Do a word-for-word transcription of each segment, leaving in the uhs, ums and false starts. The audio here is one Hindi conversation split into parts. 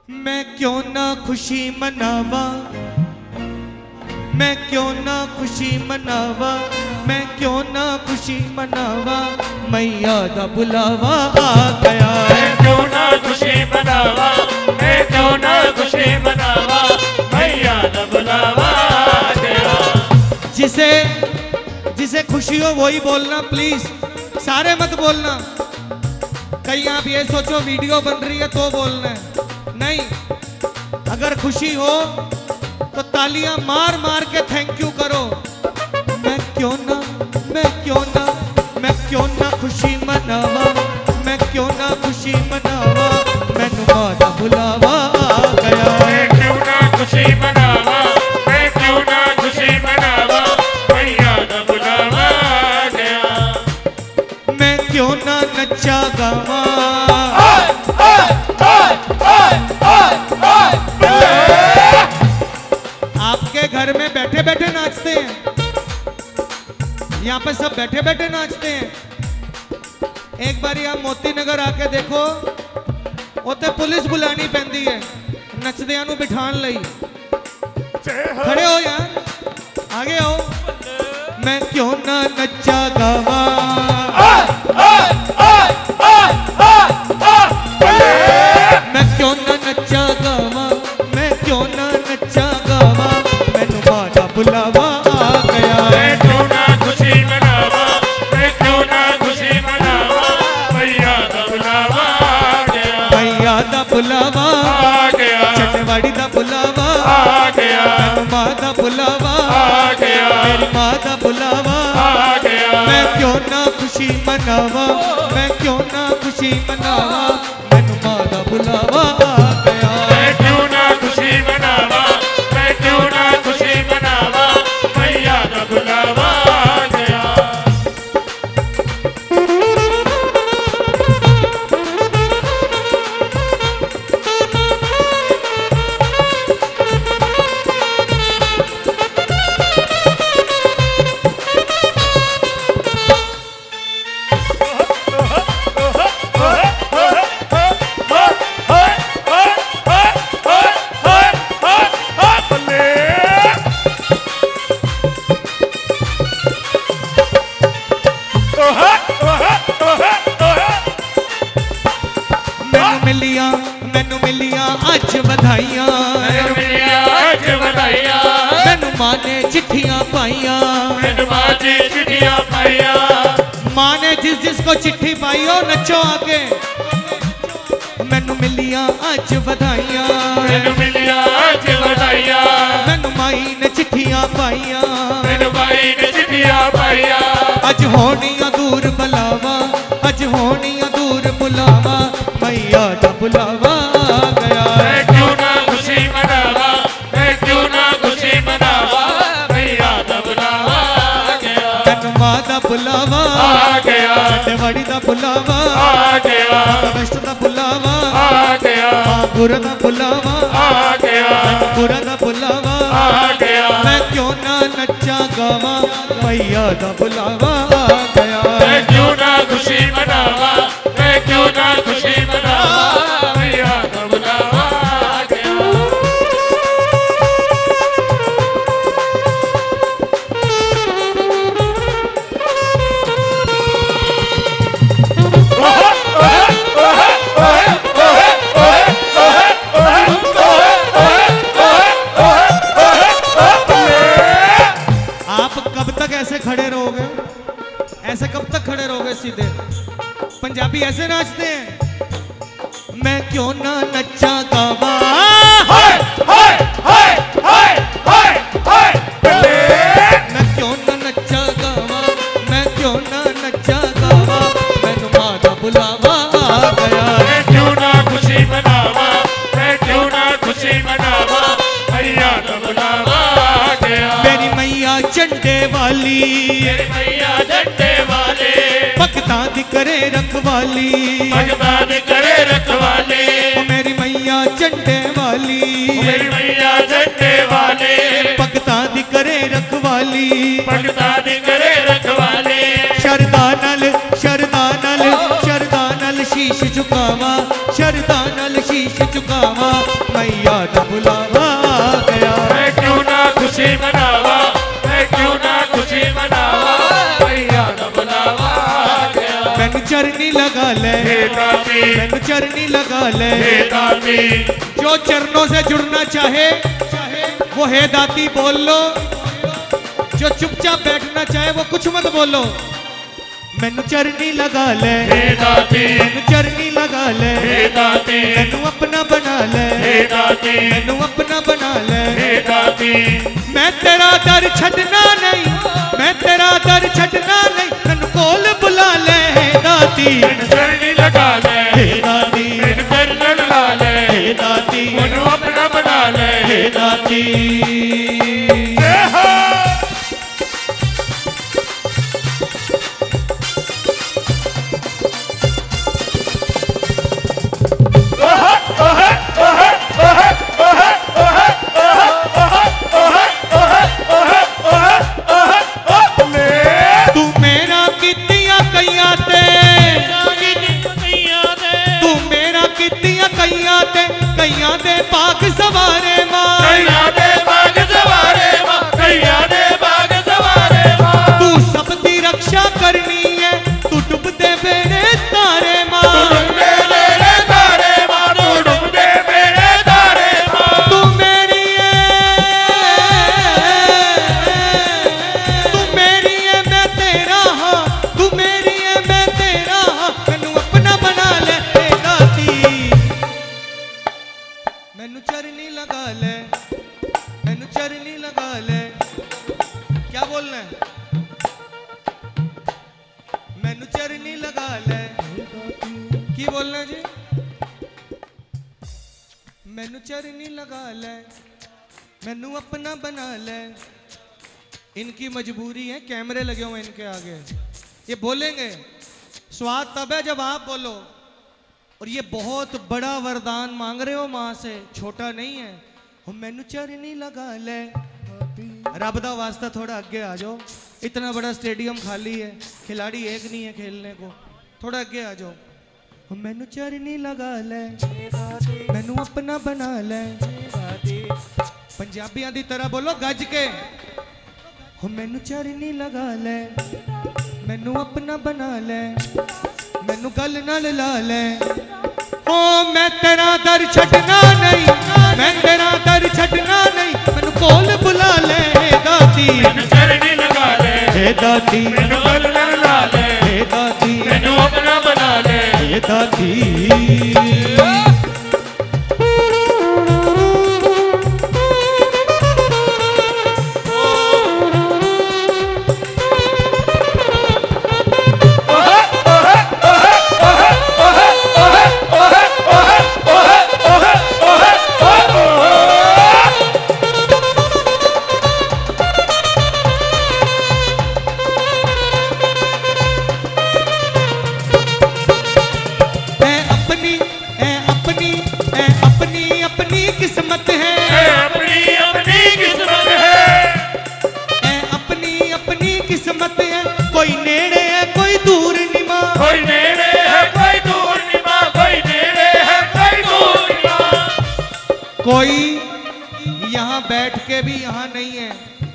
मैं क्यों ना खुशी मनावा, मैं क्यों ना खुशी मनावा, मैं क्यों ना खुशी मनावा, मैया दा बुलावा आ गया है। मैं क्यों ना खुशी मनावा, मैं क्यों ना खुशी मनावा, मैया दा बुलावा आ गया। जिसे जिसे खुशी हो वही बोलना प्लीज, सारे मत बोलना। कहीं आप ये सोचो वीडियो बन रही है तो बोलना है, नहीं। अगर खुशी हो तो तालियां मार मार के थैंक यू करो। मैं क्यों ना, मैं क्यों ना, मैं क्यों ना खुशी मनावा, मैं क्यों ना खुशी मनावा, मैनू मादा बुलावा आ गया है। मैं क्यों ना खुशी मनावा, मैं क्यों ना खुशी मनावा, मैया दा बुलावा आ गया। मैं क्यों ना नच्चा गावा, आपके घर में बैठे बैठे नाचते हैं, यहाँ पे सब बैठे बैठे नाचते हैं। एक बारी आप मोती नगर आके देखो, उते पुलिस बुलानी पैंदी है नचदियां नू बिठान लई। खड़े हो यार, आगे आओ। मैं क्यों ना नच्चा गावा, मैं क्यों ना नच्चा गावा, मैं क्यों ना नच्चा गावा, मैनू मादा बुलावा आ गया है। मैं क्यों ना खुशी मनावा, मैं क्यों ना खुशी मनावा, मैया दा बुलावा आ गया। मैया दा बुलावा आ गया, चटवाड़ी दा बुलावा आ गया, मैनू मां दा बुलावा आ गया, मेरी मां दा बुलावा आ गया। मैं क्यों ना खुशी मनावा, मैं क्यों ना खुशी मनावा, मैनू मां दा बुलावा आ गया। मैं क्यों ना खुशी मनावा, मैं क्यों ना खुशी मनावा, मैया दा बुलावा आ गया। मैनू मिलिया, मैनू मिलिया अज बधाइयां, मैनू मिलिया अज बधाइयां, मैनू मां ने चिट्ठियां पाइयां, मैनू मां जी चिट्ठियां पाइयां। मां ने जिस जिस को चिट्ठी पाई हो नचो आके। मैनू मिलिया अज बधाइयां, मैनू मिलिया अज बधाइयां, मैनू माई ने चिट्ठियां पाइयां, मैनू माई ने चिट्ठियां पाइयां। अज होनियां दूर बुलावा, अज होनियां दूर बुलावा, मैया दा बुलावा आ गया। मैं क्यों ना खुशी मनावा, मैं क्यों ना खुशी मनावा, मैया दा बुलावा आ गया। मैनू मां दा बुलावा आ गया, चटवाड़ी दा बुलावा, आ गया, वेस्ट दा बुलावा, आ गया, गुर दा बुलावा, आ गया, गुर दा बुलावा आ गया। मैं क्यों ना नच्चा गावा, मैया दा बुलावा आ गया। मैं क्यों ना खुशी मनावा, मैं क्यों ना खुशी मनावा, मैया दा बुलावा आ गया। आप कब तक ऐसे खड़े रहोगे, ऐसे कब तक खड़े रहोगे सीधे? पंजाबी ऐसे नाचते हैं। मैं क्यों ना नच्चा गावा, हाय हाय हाय हाय हाय हाय मैं क्यों ना नच्चा गावा, मैं क्यों ना नच्चा गावा, मैनू मां दा बुलावा आ गया। मैं क्यों ना खुशी मनावा, मैं क्यों ना खुशी मनावा, मैया दा बुलावा आ गया। मेरी मैया झंडे वाली, मेरी मैया झंडे वाले, भगतां दी करे रखवाली, भगतां दी करे रखवाले। ओ मेरी मैया झंडे वाली, मेरी मैया झंडे वाले, भगतां दी करे रखवाली, भगतां दी करे रखवाले। शरदा नल, शरदा नल, शरदा नल शीश झुकावा, शरदा नल शीश झुकावा, बुलावा आ गया। मैं क्यों ना खुशी मनावा, मैं क्यों ना खुशी मनावा, भैया का बुलावा आ गया। मैनू चरनी लगा ले, हे दाती, मैनू चरनी लगा ले, हे दाती। जो चरणों से जुड़ना चाहे वो हे दाती बोल लो, जो चुपचाप बैठना चाहे वो कुछ मत बोलो। मैनू चरनी लगा ले, हे दाती, मैनू चरनी लगा ले, हे दाती। मैनू अपना बना ले, हे दाती, मैनू अपना बना ले। हे दाती। मैं तेरा दर छड़ना नहीं, मैं तेरा दर छड़ना नहीं, मैनू कोल बुला ले हे दाती। मैनू चरनी लगा ले, हे दाती, मैनू चरनी लगा ले, हे दाती, मैनू अपना बना ले, हे दाती। जय हो। कैया दे बाग सवारे मां, कैया दे बाग सवारे मां, कैया दे बाग सवारे मां। तू सबकी रक्षा करनी है, तू डूब दे बेड़े तारे मां, तू डूब दे बेड़े तारे मां, तू डूब दे बेड़े तारे मां। तू मेरी है, तू मेरी है मैं तेरा हाँ, तू मेरी है मैं तेरा हाँ, मैनू अपना बना ले हे दाती। मैनू चरनी लगा ले, मैनू चरनी लगा ले। क्या बोलना है? मैनू चरनी लगा ले, की बोलना है जी? मैनू चरनी लगा ले, मैनू अपना बना ले। इनकी मजबूरी है, कैमरे लगे हुए इनके आगे, ये बोलेंगे। स्वाद तब है जब आप बोलो। और ये बहुत बड़ा वरदान मांग रहे हो मां से, छोटा नहीं है। हम मैनू चरनी लगा ले, रब दा वास्ता थोड़ा आगे आ जाओ। इतना बड़ा स्टेडियम खाली है, खिलाड़ी एक नहीं है खेलने को, थोड़ा आगे आ जाओ। हम मैनू चरनी लगा ले, मैनू अपना बना ले। पंजाबियां दी तरह बोलो गज के। हम मैनू चरनी लगा ले, मैनू अपना बना ले, मैनू गल नाल ला ले। ओ मैं तेरा दर छड़ना नहीं, मैं तेरा दर छड़ना नहीं, मैनू कोल बुला ले हे दाती। मैनू चरनी लगा ले, हे दाती, मैनू गल नाल ला ले, हे दाती, मैनू अपना बना ले, हे दाती। किस्मत है, अपनी अपनी किस्मत है, अपनी अपनी किस्मत है। कोई नेड़े है कोई दूर नहीं मां, कोई नेड़े है कोई दूर नहीं मां, कोई नेड़े है कोई दूर नहीं मां। कोई यहाँ बैठ के भी यहाँ नहीं है,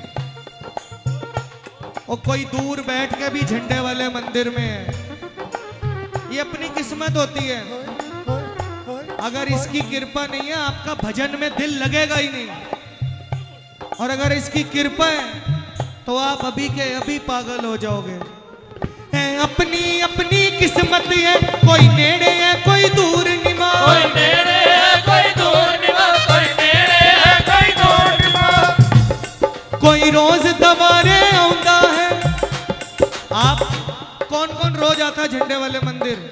और कोई दूर बैठ के भी झंडे वाले मंदिर में है। ये अपनी किस्मत होती है। अगर इसकी कृपा नहीं है, आपका भजन में दिल लगेगा ही नहीं। और अगर इसकी कृपा है तो आप अभी के अभी पागल हो जाओगे। है अपनी अपनी किस्मत है, कोई नेड़े है कोई दूर नहीं मां, कोई नेड़े है कोई दूर नहीं मां, कोई नेड़े है कोई दूर नहीं मां। कोई रोज दवारे आउंदा है। आप कौन कौन रोज आता झंडे वाले मंदिर?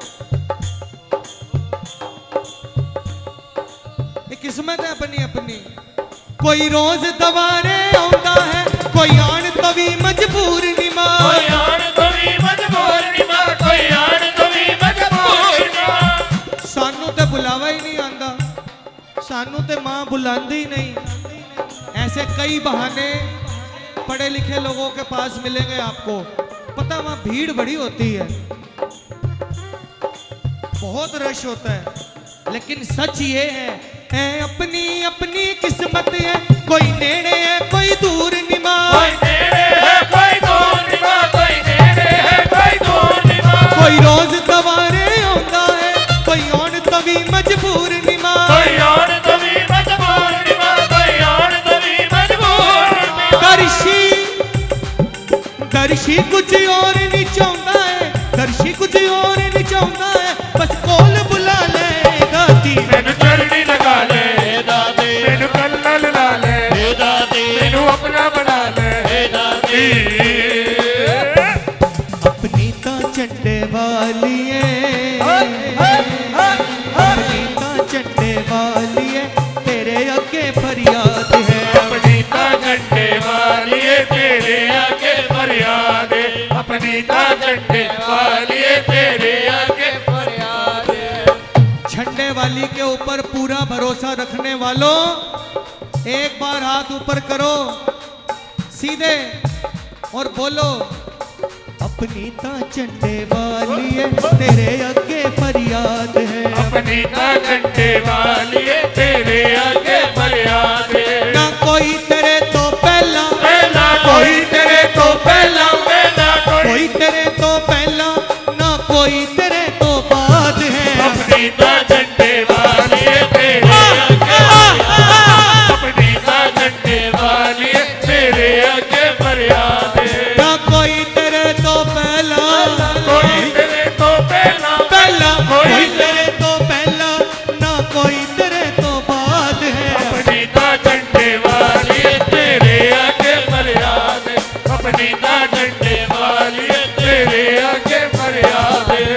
किस्मत है अपनी अपनी। कोई रोज दवारे आउंदा है, कोई आन तवी मजबूर नहीं मां, कोई आन तवी मजबूर नहीं मां, कोई आन तवी मजबूर नहीं मां। सानू ते बुलावा ही नहीं आंदा, सानू ते मां बुलांदी नहीं। ऐसे कई बहाने पढ़े लिखे लोगों के पास मिलेंगे आपको। पता वहां भीड़ बड़ी होती है, बहुत रश होता है, लेकिन सच ये है ए अपनी अपनी किस्मत है, कोई नेड़े है कोई दूर निमा, कोई नेड़े है कोई दूर निमा, कोई नेड़े है कोई दूर निमा, कोई रोज दवारे आंदा है, कोई आउण तो भी मजबूर निमा, कोई आउण तो भी मजबूर निमा, कोई आउण तो भी मजबूर निमा। दर्शी दर्शी कुछ और नहीं चाहता है, दर्शी कुछ और नहीं चाहता है, बस कोल बुला ले दादी, मैनू चरणी लगा ले दादी, मैनू कल्ला ला ले दादी, मैनू अपना बना ले दादी। अपनी तो चंडे वाली है, अपनी तो चंडे वाली है, तेरे अगे फरियाद है, अपनी तो चंडे वाली है, तेरे आगे फरियाद है, अपनी तो चंडे वाली है, तेरे आगे फरियाद है। झंडे वाली के ऊपर पूरा भरोसा रखने वालों एक बार हाथ ऊपर करो सीधे और बोलो, अपनी ता झंडे वाली है, तेरे अगे फरियाद है, अपनी ता झंडे वाली है, तेरे आगे फरियाद है। ना कोई तेरे तो पहला, पहला कोई तेरे तो पहला, पहला कोई तेरे तो पहला, ना कोई तेरे तो बाद है, अपनी ता झंडे वाली है, तेरे आगे, अपनी ता झंडे वाली है, तेरे आगे फरियाद है। ना कोई तेरे तो पहला, कोई तेरे तो पहला, पहला कोई कोई तेरे तो पहला, ना कोई तेरे तो बाद है, अपनी ता झंडे वाली है, तेरे आगे फरियाद है, अपनी ता झंडे वाली है, तेरे आगे फरियाद है।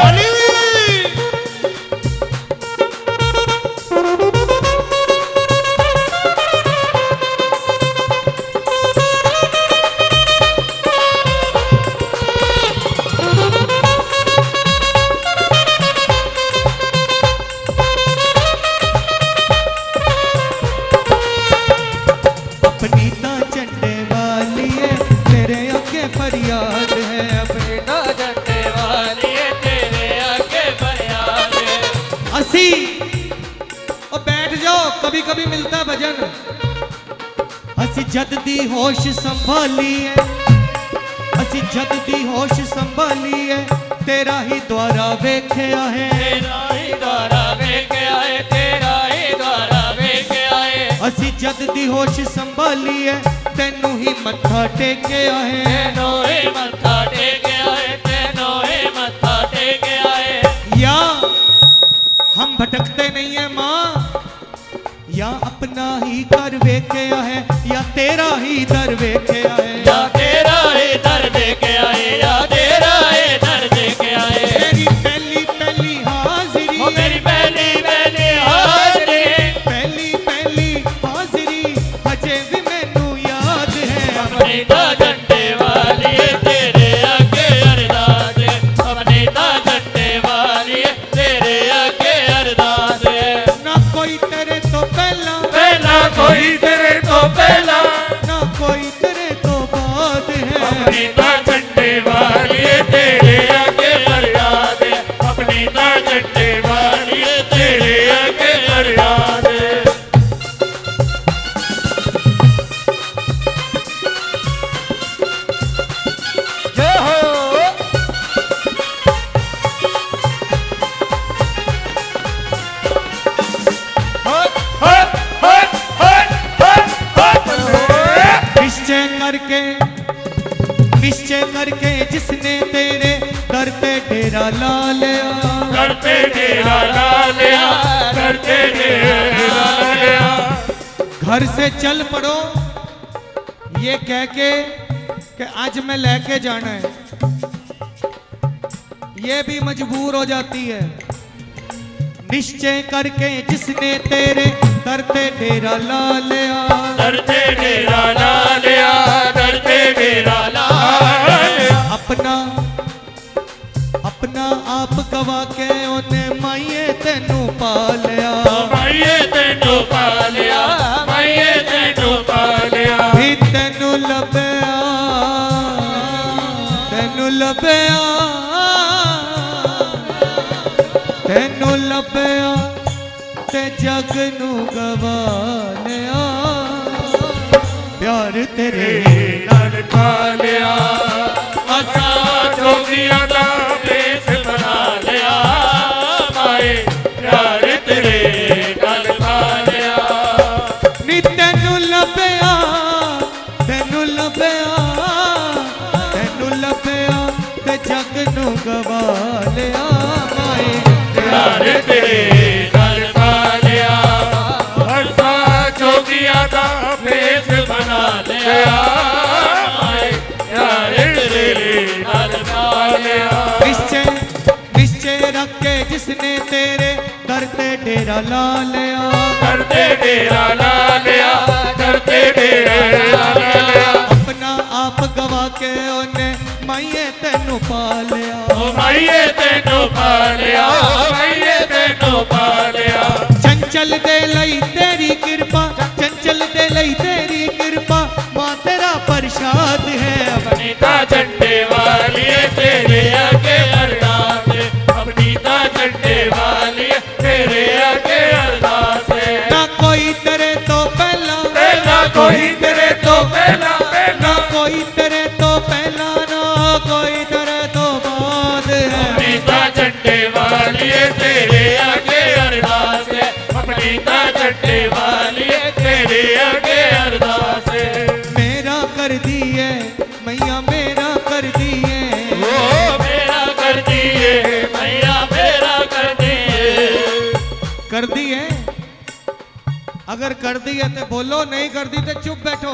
अपनी ता झंडे वाली है, तेरे अगे फरियाद है, अपनी ता झंडे वाली है, तेरे आगे फरियाद है। असी और बैठ जाओ, कभी कभी मिलता भजन, असी जद दी होश संभाली है, असी जद दी होश संभाली है, तेरा ही द्वारा वेख्या है, तेरा ही द्वारा वेख्या है, तेरा ही द्वारा वेख्या है, असी जद दी होश संभाली है, तेनू ही मत्था टेकिया है, तेनू ही मत्था टेकिया है, तेनू ही मत्था टेकिया है। या हम भटकते नहीं है माँ, या अपना ही कर वेख्या है, या तेरा ही दर वेख्या है, या तेरा ही दर वेख्या है, या तेरा ही दर वेख्या है। मेरी पहली पहली हाजिरी, ओ मेरी पहली पहली हाजिरी, पहली पहली हाजिरी हजे भी मैनू याद है, अपनी ता झंडे वाली है, तेरे आगे अरदास है, अपनी ता झंडे वाली है, तेरे आगे अरदास है। ना कोई तेरे तो पहला, पहला कोई तेरे तो पहला, ना कोई तेरे तो बाद है, अपनी ता झंडे वाली है, तेरे आगे फरियाद है, अपनी ता झंडे वाली है, तेरे आगे फरियाद है। जय हो। हट हट हट हट हट हट। निश्चय करके निश्चय करके जिसने तेरे दर पे डेरा ला लिया, घर पे डेरा ला लिया, घर पे डेरा ला लिया। घर से चल पड़ो ये कह के कि आज मैं लेके जाना है, ये भी मजबूर हो जाती है। निश्चय करके जिसने तेरे दर पे डेरा ला लिया, घर पे डेरा ला लिया, घर पे डेरा ला लिया। अपना अपना आप गवा के उन्हें माइये तेनू पा लिया, माइये तेनू पा लिया, माइये तेनू पा लिया। भी तेनू लभया तेनू लभया तेनू लभया ते जग नू गवा लिया प्यार तेरे नाल खा लिया असा जोगियां दा भेस बना लिया माए प्यार तेरे नाल खा लिया नी तेनू लभया तेनू लभया तेनू लभया ते जग नू गवा लिया माए प्यार तेरे नाल खा लिया असा जोगियां दा भेस बना लिया माए प्यार तेरे नाल खा लिया निश्चय निश्चय रख के जिसने तेरे दर ते डेरा ला लिया करते डेरा ला लिया करते डेरा ला लिया अपना आप गवा के ओने माइये तेनू पा लिया ओ माइये तेनू पा लिया माइये तेनू पा लिया चंचल दे लई तेरी कृपा चंचल दे लई तेरी कृपा मां तेरा प्रसाद है अपनी ता झंडे वाली तेरे आगे अरदास अपनी ता झंडे वाली तेरे आगे अरदास ना कोई तेरे तो पहला ना कोई तेरे तो पहला ना कोई तेरे तो पहला ना कोई तेरे तो बाद है अपनी ता झंडे वाली तेरे आगे अरदास अपनी ता झंडे वाली तेरे आगे अरदास मेरा कर दिए मैया मेरा कर दिए ओ मेरा कर दिए मैया मेरा कर दिए कर दी है अगर कर दी है तो बोलो नहीं कर दी तो चुप बैठो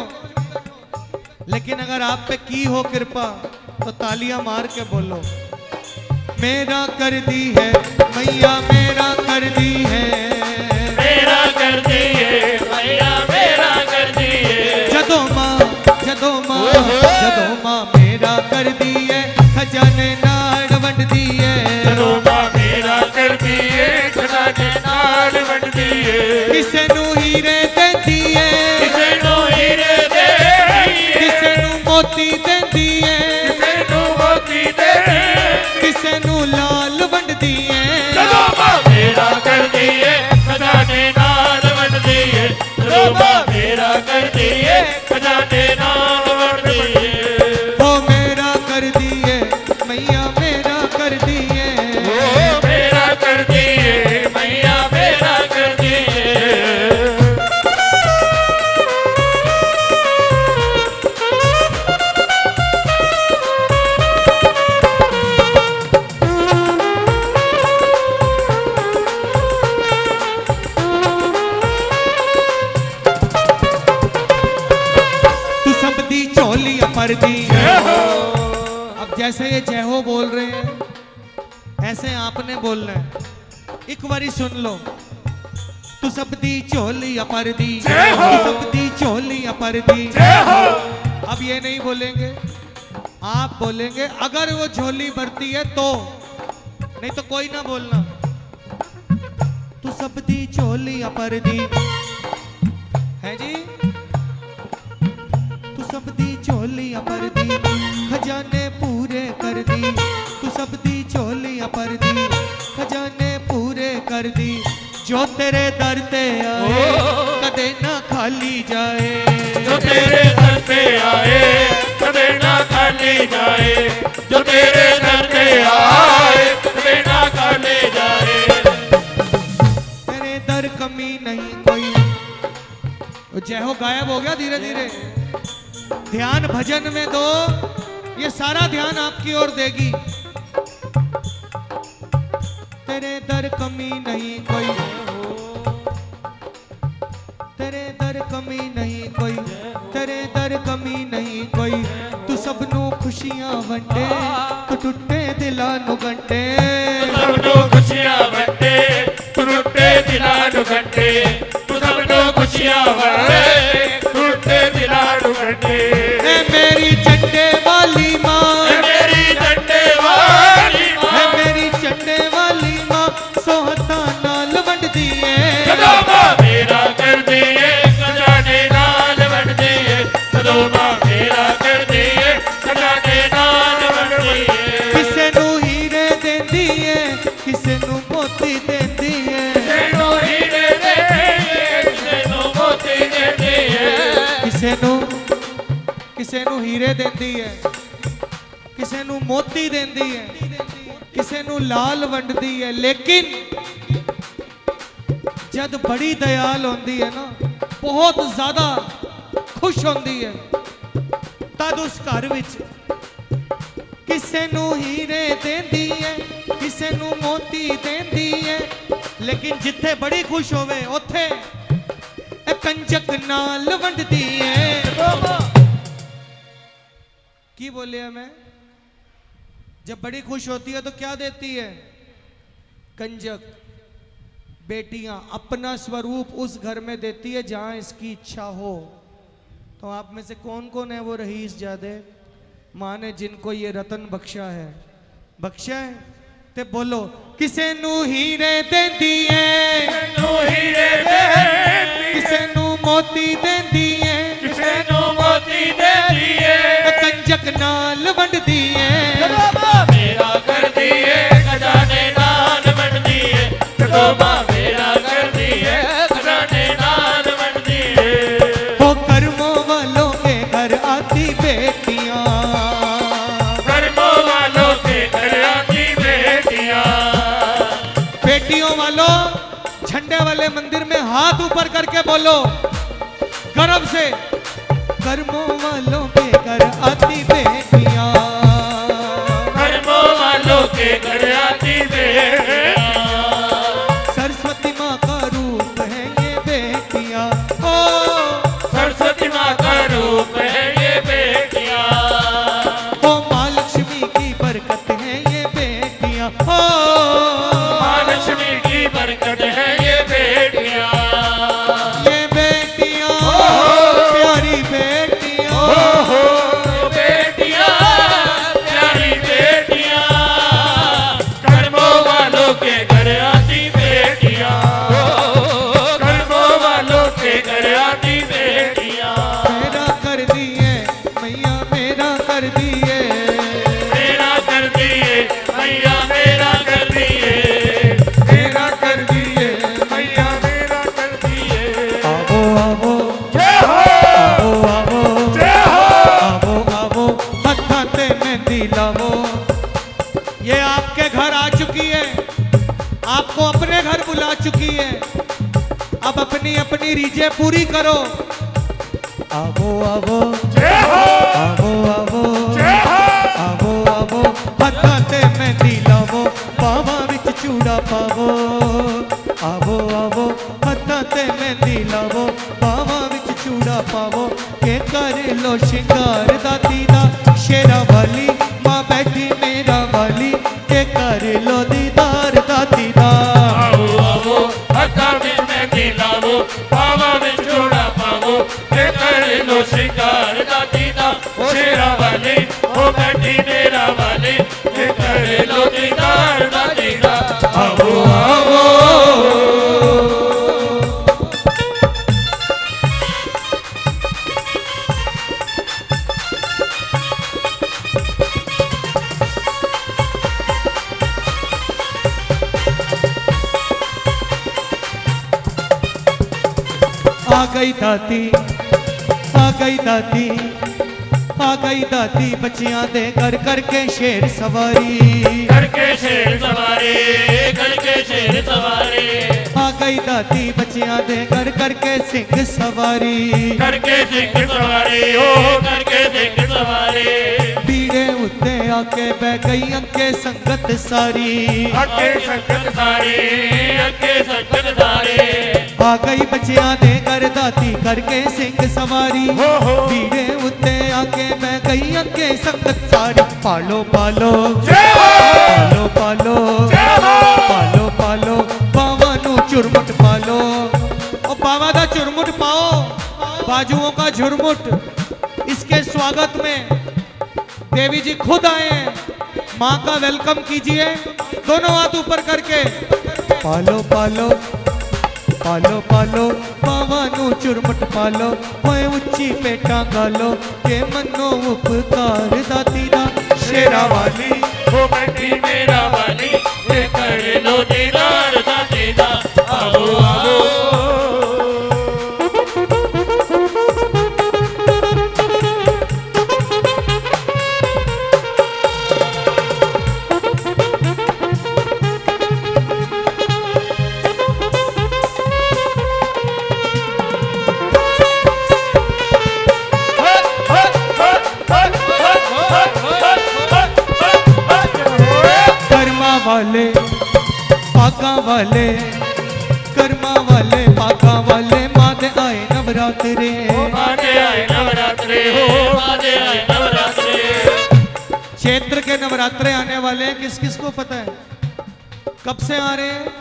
लेकिन अगर आप पे की हो कृपा तो तालियां मार के बोलो मेरा कर दी है मैया मेरा कर दी है मेरा कर दिए मैया मेरा कर दिए जदों मां जदों मां जदों मां मेरा कर दी है खजाने नाल वंड दी है जदों मां मेरा कर दिए खजाने नाल वंड दिए किसे नू हीरे देंदी है किसे नू हीरे दे किसे नू मोती देंदी है किसे नू मोती दे किसे नू लाल वंडदी है जदों मां मेरा कर दिए खजाने नाल वंड दिए जदों मां मेरा कर दिए खजाने नाल वंड दिए वो मेरा कर दिए मैया मेरा कर दिए ओ मेरा कर दिए मैया मेरा कर दिए तू सब दी चोली अमर दी अब जैसे ये जय हो बोल रहे हैं ऐसे आपने बोलना है एक बारी सुन लो तू सब दी चोली अपर दी तू सब दी चोली अपर दी अब ये नहीं बोलेंगे आप बोलेंगे अगर वो झोली भरती है तो नहीं तो कोई ना बोलना तू सब दी चोली अपर दी है जी तू सब दी चोली अपर दी खजाने पूरे कर दी तू सब दी चोली अपर दी खजाने पूरे कर दी जो तेरे दर ते आए कदे ना खाली जाए जो तेरे दर पे आए कदे ना खाली जाए जो तेरे दर पे आए कदे ना खाली जाए तेरे दर कमी नहीं कोई जय हो गायब हो गया धीरे धीरे ध्यान भजन में दो ये सारा ध्यान आपकी ओर देगी तेरे दर कमी नहीं कोई तेरे दर कमी नहीं कोई तेरे दर कमी नहीं कोई तू सबनू खुशियां वंडे तू टुटे दिलां नु गंडे सबनो खुशियां वंडे तू टुटे दिलां नु गंडे तू सबनो खुशियां वंडे टुटे दिलां नु गंडे ए मेरी चंडे वाली मां ए मेरी चंडे वाली मां ए मेरी चंडे वाली मां सोहता नाल वंडदी है जदों मां मेरा कर दिए खजाने नाल वंड दिए जदों मां मेरा कर दिए खजाने नाल वंड दिए किसे नू हीरे देंदी है किसे नू मोती देंदी है किसे नू हीरे हीरे देंदी है, किसी नू मोती देंदी है, किसी नू लाल वंडदी है, लेकिन जद बड़ी दयाल होंदी है ना, बहुत ज्यादा खुश होंदी है, तद उस घर विच किसी नू हीरे देंदी है, किसी नू मोती देंदी है, लेकिन जिथे बड़ी खुश होवे उथे कंजक नाल वंडदी है। की बोलिया मैं? जब बड़ी खुश होती है तो क्या देती है? कंजक। बेटियां अपना स्वरूप उस घर में देती है जहां इसकी इच्छा हो। तो आप में से कौन कौन है वो रईस जादे मां ने जिनको ये रतन बख्शा है? बख्शा है ते बोलो, किसे नू हीरे देंदी है, नू हीरे देंदी, किसे नू मोती देंदी है, किसे नू मोती देंदी है, कंजक नाल वंडदी है। मेरा कर दिए खजाने नाल वंडदी है, तो मां मेरा कर दिए खजाने नाल वंडदी है। वो कर्मों वालों के घर आती बेटियां, कर्मों वालों के घर आती बेटियां, बेटियों वालों झंडे वाले मंदिर में हाथ ऊपर करके बोलो गर्व से, कर्मों वालों के घर आती बेटियां, कर्मों वालों के घर आती बेटियां, सरस्वती माँ का रूप है ये बेटियां, ओ सरस्वती माँ का रूप है ये बेटियां, ओ माँ लक्ष्मी की बरकत है ये बेटियां, ओ माँ लक्ष्मी की बरकत है ये बेटियां, ये बेटियां प्यारी बेटियां, बेटियां प्यारी बेटियां, कर्मों वालों के घर आती बेटियां, कर्मों वालों के घर आती बेटियां। मेरा कर दिए मैया मेरा कर दिए, मेरा कर दिए मैया मेरा कर दिए, मेरा कर दिए मैया मेरा कर दिए। आवो आवो जय हो आवो आवो जय हो। आवो आवो हत्था ते मेहंदी लावो। ये आपके घर आ चुकी है, आपको अपने घर बुला चुकी है, अब अपनी अपनी रीझें पूरी करो। आवो आवो जय हो आवो आवो जय हो। आवो आवो हत्था ते मेहंदी लावो, बावां विच चूड़ा पावो। आवो आवो हत्था ते मेहंदी लावो, बावां विच चूड़ा पावो। के कर लो शिंगार दाती दा, शेरा वाली मां बैठी मेरा वाली, के कर लो दीदार दाती दा। आओ आओ हत्था में मेहंदी लावो, बावा में चूड़ा पावो, ये कर लो शिंगार दाती दा, ओ शेरा वाले ओ बैठी मेरा वाले, ये कर लो दीदार दाती दा। आओ आओ आ गई दाती आ गई दाती आ गई दाती, बच्चियां दे कर करके शेर सवारी, करके शेर सवारी, करके शेर सवारी, आ गई दाती बच्चियां दे कर करके सिंह सवारी। करके सिंह सवारी, ओ करके सिंह सवारी, बीड़े उत्ते आके बह गई अगे संगत सारी, अगे संगत सारी, अगे संगत सारी, आ गई बच्चियां दे कर दाती करके सिंह सवारी, हो हो बीड़े उत्ते आके बह गई अगे संगत सारी। पालो पालो जय हो पालो पालो जय हो। पालो पालो बावा नू चुरमुट पालो, ओ बावा दा चुरमुट पाओ, बाजुओं का झुरमुट। इसके स्वागत में देवी जी खुद आए हैं, माँ का वेलकम कीजिए दोनों हाथ ऊपर करके। पालो पालो पालो पालो बावा नू चुरमुट पालो, मैं उच्ची पेटा गालो, के मनो उपकार दाती दा शेरा वाली, वो बैठी मेरा वाली, ये कर लो दीदार दाती दा। आओ आओ वाले पागा वाले कर्मा वाले पागा वाले मादे आए नवरात्रे मादे आए नवरात्रे हो मादे आए नवरात्रे। क्षेत्र के नवरात्रे आने वाले हैं, किस किस को पता है कब से आ रहे हैं?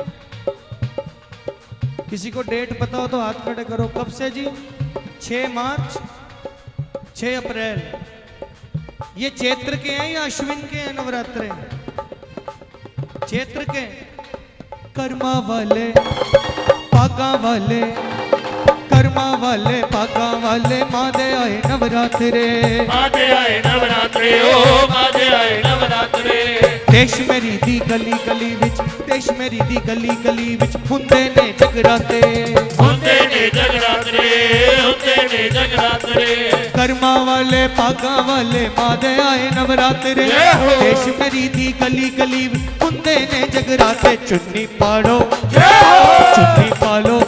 किसी को डेट पता हो तो हाथ खड़े करो। कब से जी? छह मार्च, छह अप्रैल। ये चैत्र के हैं या अश्विन के हैं नवरात्रे? चैत्र के। कर्मा वाले पागा वाले कर्मा वाले पागा वाले मादे आए नवरात्रे मादे आए नवरात्रे ओ मादे आए नवरात्रे। देश मेरी दी गली गली विच देश मेरी दी गली गली विच हुंदे ने जगराते हुंदे ने जगरात्रे हुंदे ने जगरात्रे। कर्मा वाले पागा वाले मादे आए नवरात्रे देश मेरी दी गली गली हुंदे ने जगराते। चुन्नी पालो चुन्नी पालो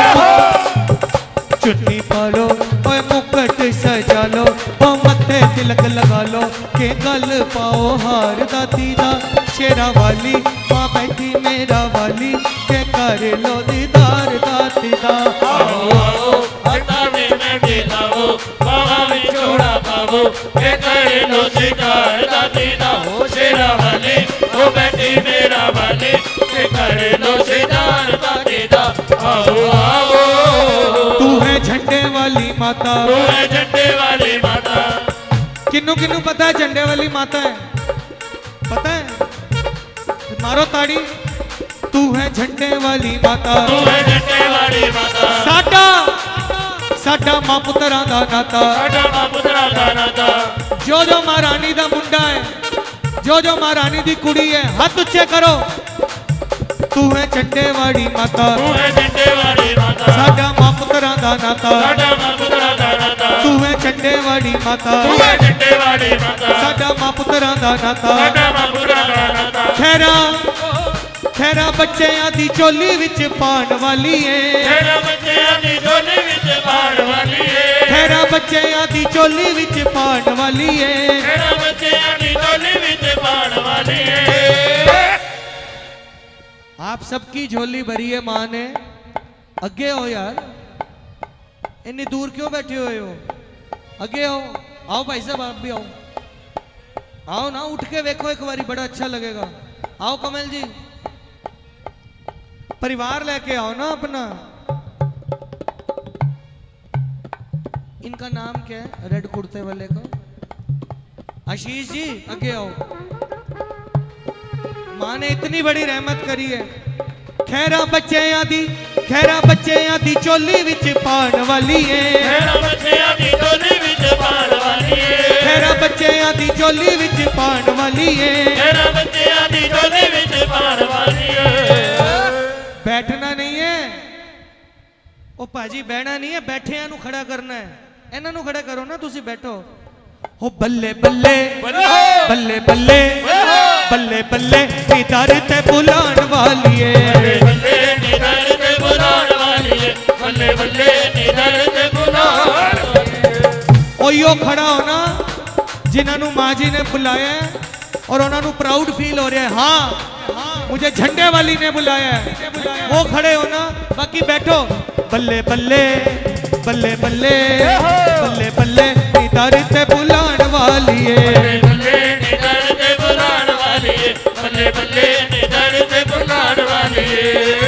चुन्नी पालो ओए मुकुट सजा लो ओ मत्थे तिलक लगा लो के गल पाओ हार दाती दा शेरा वाली मां बैठी मेरा वाली के कर लो दीदार दाती दा। आओ आओ हटा में मेहंदी लाओ बाबा में चूड़ा पाओ के कर लो शिकार दाती दा हो शेरा वाली हो बैठी मेरा वाली के कर लो शिकार दाती दा। आओ आओ तू है झंडे वाली माता तू है झंडे वाली माता। किन्नू किन्नू पता है झंडे वाली माता है? पता है? मारो ताड़ी। तू है झंडे वाली माता तू है झंडे वाली माता। साडा साडा मां पुत्रा दा नाता साडा मां पुत्रा दा नाता। जो जो महारानी दा मुंडा है जो जो महारानी दी कुड़ी है हाथ उच्चे करो। तू है झंडे वाली माता तू है झंडे वाली माता। साडा मां पुत्रा दा नाता साडा मां पुत्रा दा नाता। तू है झंडे वाली माता तू है झंडे वाली माता। साडा मां पुत्रा दा नाता साडा मां पुत्रा दा नाता। खैरा खैरा बच्चियां दी चोली विच पाण वाली है खैरा बच्चियां दी चोली विच पाण वाली है खैरा बच्चियां दी चोली विच पाण वाली है खैरा बच्चियां दी चोली विच पाण वाली है। आप सबकी झोली भरी है मां ने। अगे हो यार, इतनी दूर क्यों बैठे हुए हो? अगे आओ आओ भाई साहब आप भी आओ आओ ना उठ के देखो एक बारी बड़ा अच्छा लगेगा। आओ कमल जी परिवार लेके आओ ना अपना। इनका नाम क्या है रेड कुर्ते वाले का? आशीष जी आगे आओ। मां ने इतनी बड़ी रहमत करी है। खैरा बच्चियां दी खैरा बच्चियां दी चोली विच पाण वाली है खैरा बच्चियां दी चोली विच पाण वाली है खैरा बच्चियां दी चोली विच पाण वाली है खैरा बच्चियां दी चोली विच पाण वाली है। बैठना नहीं है ओ भाजी, बहना नहीं है, बैठिया नू खड़ा करना है। इन्हां नू खड़ा करो ना, तुसी बैठो। हो बल्ले बल्ले बल्ले बल्ले बल्ले बल्ले दीदार ते बुलाण वाली है बल्ले दीदार ते बुलाण वाली है बल्ले बल्ले दीदार ते बुलाण वाली है। ओ यो खड़ा होना जिन्हां नू मां जी ने बुलाया है और उन्हां नू प्राउड फील हो रहा है। हाँ मुझे झंडे वाली ने बुलाया है, वो खड़े हो ना, बाकी बैठो। बल्ले बल्ले बल्ले बल्ले बल्ले बल्ले दीदार ते बुलाण वाली है बल्ले दीदार ते बुलाण वाली है बल्ले बल्ले दीदार ते बुलाण वाली है।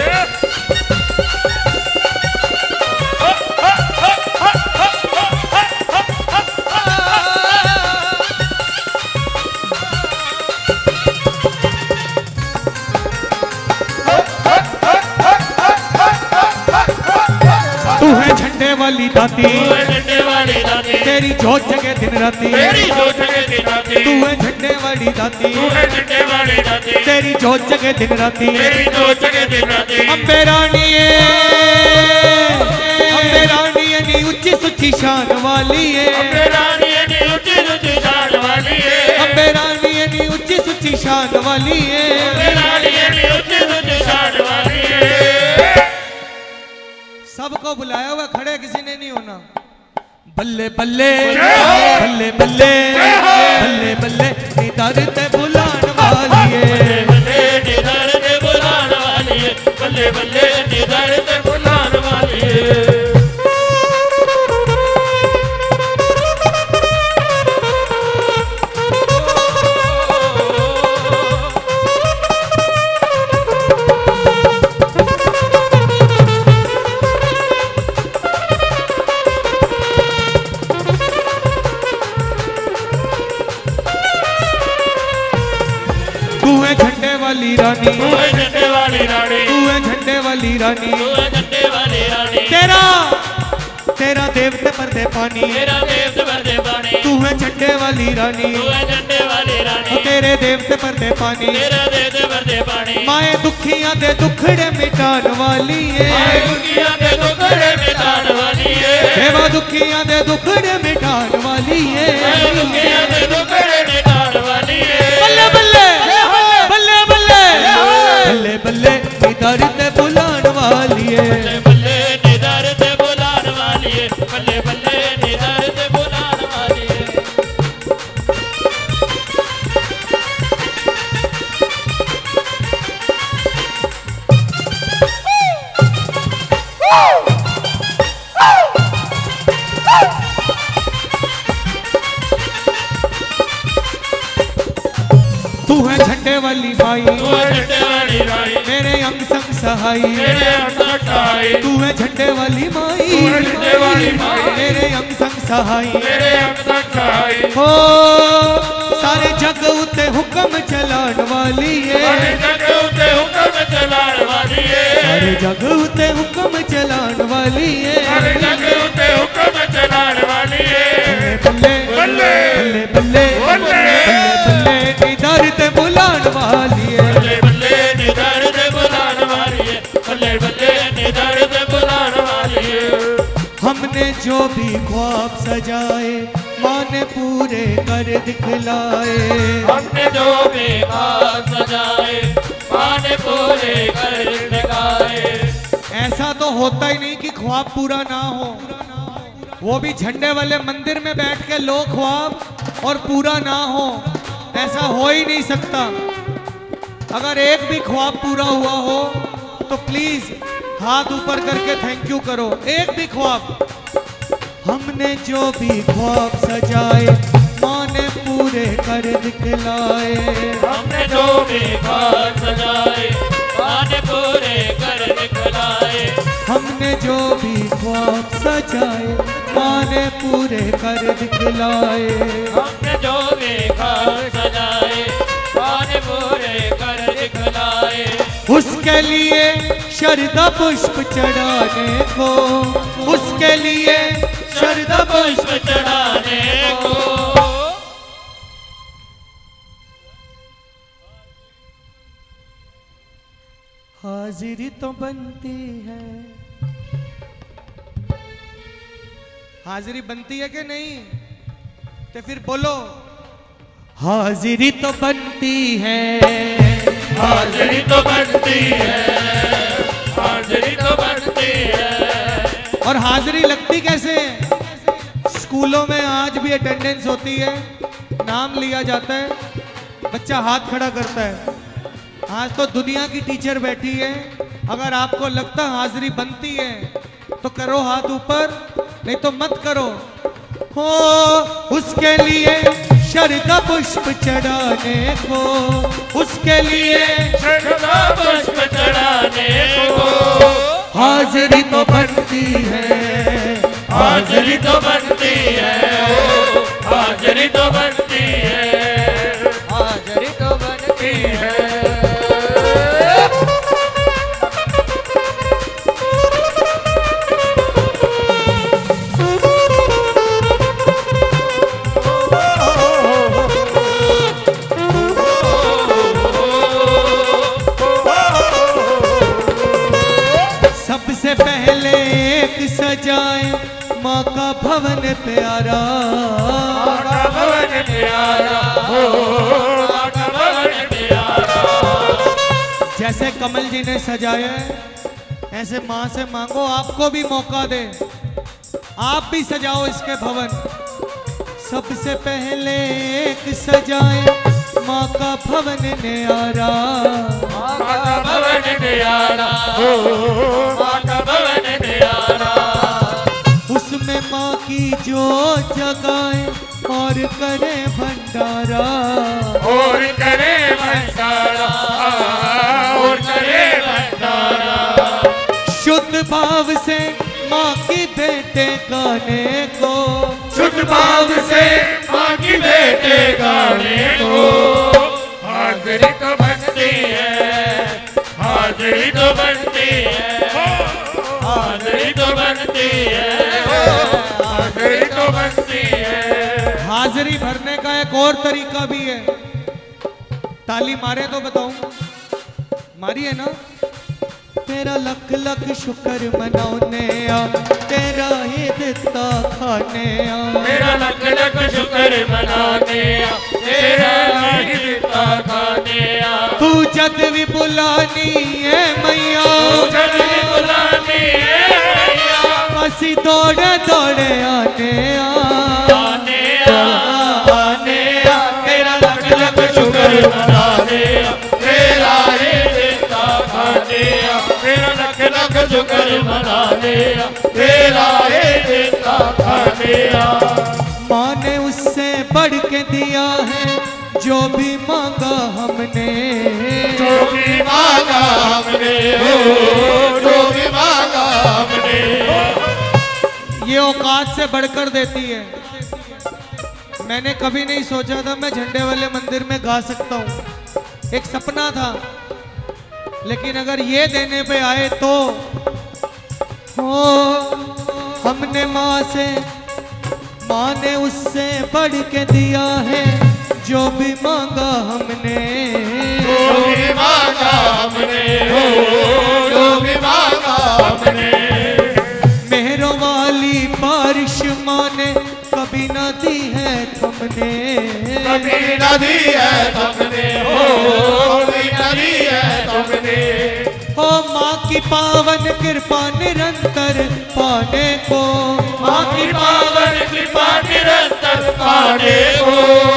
तू है झंडे वाली दाती झंडे वाली दाती तेरी जोत जगे दिन राती तेरी जोत जगे दिन राती तू है झंडे वाली दाती तू है झंडे वाली दाती तेरी जोत जगे दिन राती तेरी जोत जगे दिन राती। अम्बे रानीए अम्बे रानीए नी उच्ची सुच्ची शान वाली है अम्बे रानीए नी उच्ची सुच्ची शान वाली है अम्बे रानीए नी उच्ची सुच्ची शान वाली है अम्बे रानीए नी उच्ची सुच्ची शान वाली है। सबको बुलाया हुआ खड़े, किसी ने नहीं होना। बल्ले बल्ले बल्ले बल्ले बल्ले बल्ले दीदार ते बुलाण वाली है बल्ले रानी, तू है झंडे वाली रानी, तू है झंडे वाली रानी, तू है झंडे वाली रानी। तेरा तेरा देवते पर दे पानी, तेरा देवते पर दे पानी, तू है झंडे वाली रानी, तू है झंडे वाली रानी। तेरे देवते पर दे पानी, तेरा देवते पर दे पानी। माए दुखियां दे दुखड़े मिटान वाली है, माए दुखियां दे दुखड़े मिटान वाली है, देवा दुखियां दे दुखड़े मिटान वाली है, माए दुखियां दे दुखड़े मिटान वाली है। बल्ले बल्ले बल्ले बल्ले बल्ले बल्ले निधार ते बुलान वाली है, बल्ले बल्ले निधार ते बुलान वाली है, बल्ले बल्ले निधार ते बुलान वाली है। तू है झंडे वाली माई, तू है झंडे वाली रानी, मेरे अंग संग सहाई, मेरे अंग संग सहाई, तू है झंडे वाली माई, तू है झंडे वाली माई, मेरे अंग संग सहाई, मेरे अंग संग सहाई। हो सारे जग उते हुक्म चलान वाली है, सारे जग उते हुक्म चलान वाली है, सारे जग उते हुक्म चलान वाली है, सारे जग उते हुक्म चलान वाली है। बल्ले बल्ले बल्ले बल्ले बल्ले बल्ले इधर ते बुलान वाली है, बल्ले बल्ले निधार ते बुलान वाली है, बल्ले बल्ले निधार ते बुलान वाली है। हमने जो भी ख्वाब सजाए माँ ने पूरे कर दिखलाए, हमने जो भी ख्वाब सजाए माँ ने पूरे कर दिखाए। ऐसा तो होता ही नहीं कि ख्वाब पूरा ना हो, वो भी झंडे वाले मंदिर में बैठ के लो ख्वाब और पूरा ना हो, ऐसा हो ही नहीं सकता। अगर एक भी ख्वाब पूरा हुआ हो तो प्लीज हाथ ऊपर करके थैंक यू करो, एक भी ख्वाब। हमने जो भी ख्वाब सजाए माँ ने पूरे कर दिखलाए, हमने जो भी ख्वाब सजाए माँ ने पूरे कर दिखलाए, हमने जो भी ख्वाब सजाए माँ ने पूरे कर दिखलाए, हमने जो भी ख्वाब सजाए माँ ने पूरे कर दिखलाए। उसके लिए शरदा पुष्प चढ़ाने को, उसके लिए शरदा पुष्प चढ़ाने को, हाजिरी तो बनती है, हाजिरी बनती है कि नहीं? तो फिर बोलो हाजिरी तो बनती है, हाजिरी तो बनती है, हाजिरी तो बनती है। और हाजिरी लगती कैसे है? स्कूलों में आज भी अटेंडेंस होती है, नाम लिया जाता है, बच्चा हाथ खड़ा करता है। आज तो दुनिया की टीचर बैठी है, अगर आपको लगता हाजिरी बनती है तो करो हाथ ऊपर, नहीं तो मत करो। हो उसके लिए शरदा पुष्प चढ़ाने को, उसके लिए शरदा पुष्प चढ़ाने को, हाजिरी तो बनती है, हाजिरी तो बनती है, हाजिरी तो बनती है, हाजिरी तो बनती है। सबसे पहले एक सजाए माँ का भवन प्यारा, माँ का भवन प्यारा, हो माँ का भवन प्यारा। जैसे कमल जी ने सजाया है ऐसे माँ से मांगो आपको भी मौका दे, आप भी सजाओ इसके भवन। सबसे पहले एक सजाए माँ का भवन न्यारा, माँ का भवन न्यारा, हो माँ का भवन न्यारा। उसमें माँ की जोत जगाए और करे भंडारा, और करे भंडारा, और करे भंडारा। शुद्ध भाव से माँ की बेटे गाने को, शुद्ध भाव से माँ की बेटे गाने को, हाजिरी तो बनती है, हाजिरी तो बनती है, हाजिरी तो बनती है, हाजिरी तो बनती है। हाजिरी भरने का एक और तरीका भी है। ताली मारे तो बताऊं, मारी है ना। तेरा लख लख शुक्र मनाने आ, तेरा ही दिता खाने आ, तेरा लख लख शुक्र मनाने आ, तेरा ही दिता खाने आ। तू जद भी बुलानी है मैया, तू जद भी बुलानी है मैया, असी दौड़े दौड़े आने आ, आने आ, आने आ। तेरा लख लख शुक्र मनाने आ, तेरा ही दिता खाने आ, तेरा लख लख शुक्र मनाने आ, तेरा ही दिता खाने आ। माँ ने उससे बढ़ के दिया है जो भी मांगा हमने, जो भी मांगा हमने, हो जो भी मांगा हमने। ये औकात से बढ़कर देती है। मैंने कभी नहीं सोचा था मैं झंडे वाले मंदिर में गा सकता हूँ, एक सपना था। लेकिन अगर ये देने पे आए तो हो, हमने माँ से, माँ ने उससे बढ़ के दिया है जो भी मांगा हमने, जो भी मांगा हमने, हो जो भी मांगा हमने। मेहरों वाली बारिश माँ ने कभी न दी है तुमने, कभी न दी है तुमने, हो कभी न दी है तुमने। हो माँ की पावन कृपा निरंतर पाने को, माँ की पावन कृपा निरंतर पाने को।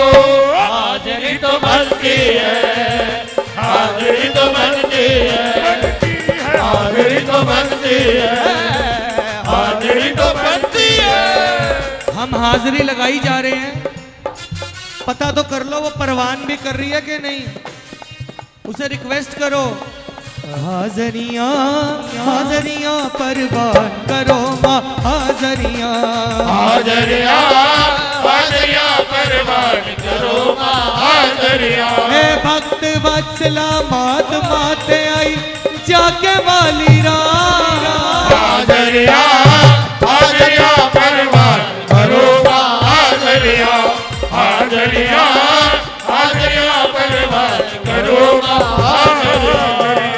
हाजिरी तो बनती है, हाजिरी तो बनती है, हाजिरी तो बनती है, हाजिरी तो बनती है। हम हाजिरी लगाई जा रहे हैं। पता तो कर लो वो परवान भी कर रही है कि नहीं, उसे रिक्वेस्ट करो। हाजरियाँ हाजरियाँ परवान करो माँ, हाजरियाँ हाजरियाँ हाजरियाँ परवान करो माँ, हाजरियाँ। हे भक्त वत्सला मात माते आई जाके वाली राम, हाजरियाँ हाजरियाँ परवान करो माँ, हाजरियाँ हाजरियाँ हाजरियाँ परवान करो माँ, हाजरियाँ।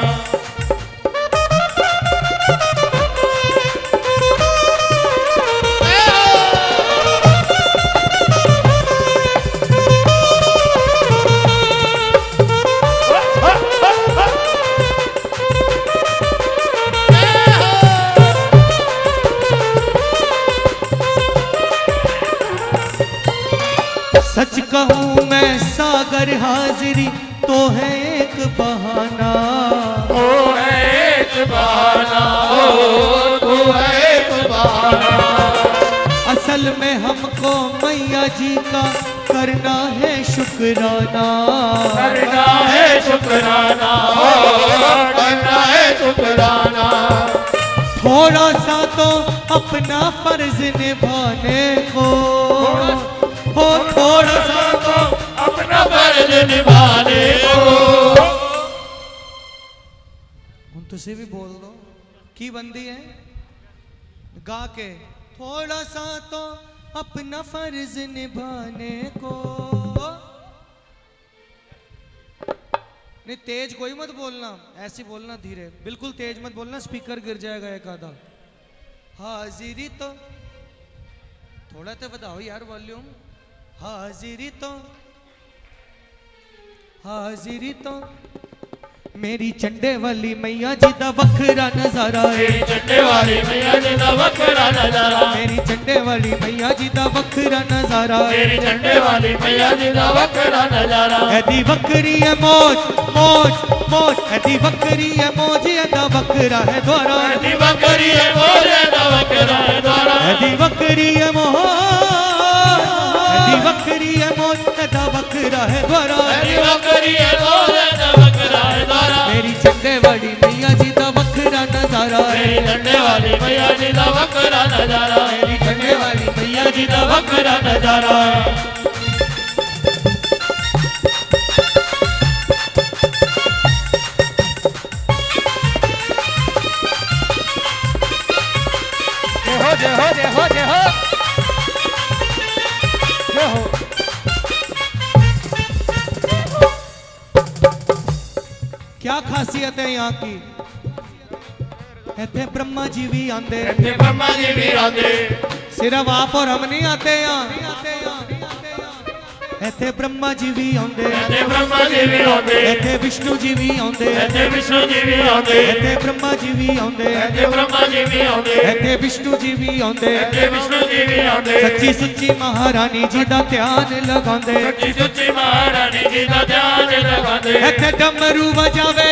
सच कहूँ मैं सागर हाजिरी तो है एक बहाना, तो है एक बहाना, हो तो है एक बहाना। असल में हमको मैया जी का करना है शुक्राना, करना है शुक्राना, हो करना है शुक्राना। थोड़ा सा तो अपना फर्ज निभाने को, हो थोड़ा सा तो अपना फर्ज निभाने को। उन तुझे भी बोल दो की बंदी है गा के, थोड़ा सा तो अपना फर्ज निभाने को। नहीं तेज कोई मत बोलना, ऐसी बोलना धीरे, बिल्कुल तेज मत बोलना, स्पीकर गिर जाएगा एक आधा। हाजिरी तो थोड़ा तो बताओ यार वॉल्यूम। हाजिरी तो हाजिरी तो मेरी चंडे वाली मैया जी दा वखरा नजारा है, चंडे वाली मैया जी दा वखरा नजारा, मेरी चंडे वाली मैया जी दा वखरा नजारा, मेरी चंडे वाली मैया जी दा वखरा नजारा। एदी वकरी है मौज मौज मौज, एदी वकरी है मौज, एदा वकरा है द्वारा, एदी वकरी है मौज, एदा वकरा है द्वारा, एदी वकरी है मौज, एदी वकरी है मौज, एदा वकरा है द्वारा, एदी वकरी है मौज, एदा वकरा है द्वारा। मेरी चंडे वाली मैया जी दा वखरा नजारा, मेरी चंडे वाली मैया जी दा वकरा नजारा, मेरी चंडे वाली मैया जी दा वकरा नजारा। जय हो जय हो जय हो जय हो जय हो। क्या खासियत है यहाँ की? इतने ब्रह्मा जी भी आंदे, इतने ब्रह्मा जी भी आंदे, सिर्फ आप और हम नहीं आते यहाँ। इतने ब्रह्मा जी भी आंदे, इतने ब्रह्मा जी भी आंदे, इतने विष्णु जी भी आंदे, इतने विष्णु जी भी आंदे, इतने ब्रह्मा जी भी आंदे, इतने ब्रह्मा जी भी आंदे, इतने विष्णु जी भी आंदे, इतने विष्णु जी भी आंदे। सच्ची सुच्ची महारानी जी दा ध्यान लगांदे, सच्ची सुच्ची महारानी जी दा ध्यान लगांदे। इतने डमरू बजावे,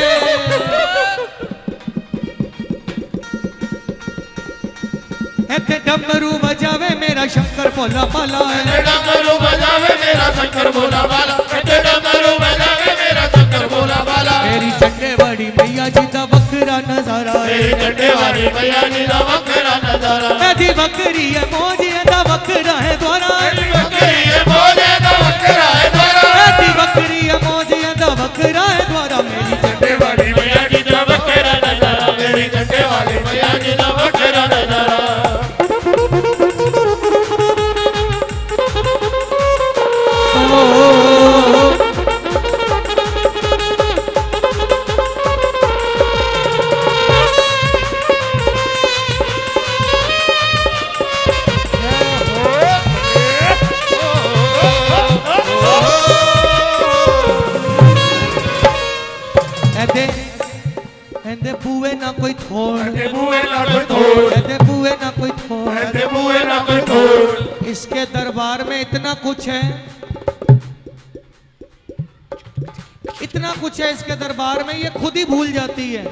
इतने डमरू बजावे मेरा शंकर भोला भाला है। इतने डमरू बजावे मेरा शंकर भोला भाला, इतने डमरू बजावे मेरा शंकर भोला भाला। मेरी चंडे वाली मैया जी दा वखरा नजारा है, मेरी चंडे वाली मैया जी दा वखरा नजारा। मेरी बकरी है मौजिया दा वखरा है द्वारा, मेरी बकरी है मौजे दा वखरा है द्वारा, मेरी बकरी है मौजिया दा वखरा है द्वारा। मेरी चंडे वाली मैया जी दा वखरा नजारा, मेरी चंडे वाली मैया जी दा वखरा नजारा। एंदे बुए ना कोई थोड़, एंदे बुए ना कोई थोड़, एंदे बुए ना कोई थोड़, एंदे बुए ना कोई थोड़। इसके दरबार में इतना कुछ है, इतना कुछ है इसके दरबार में, ये खुद ही भूल जाती है।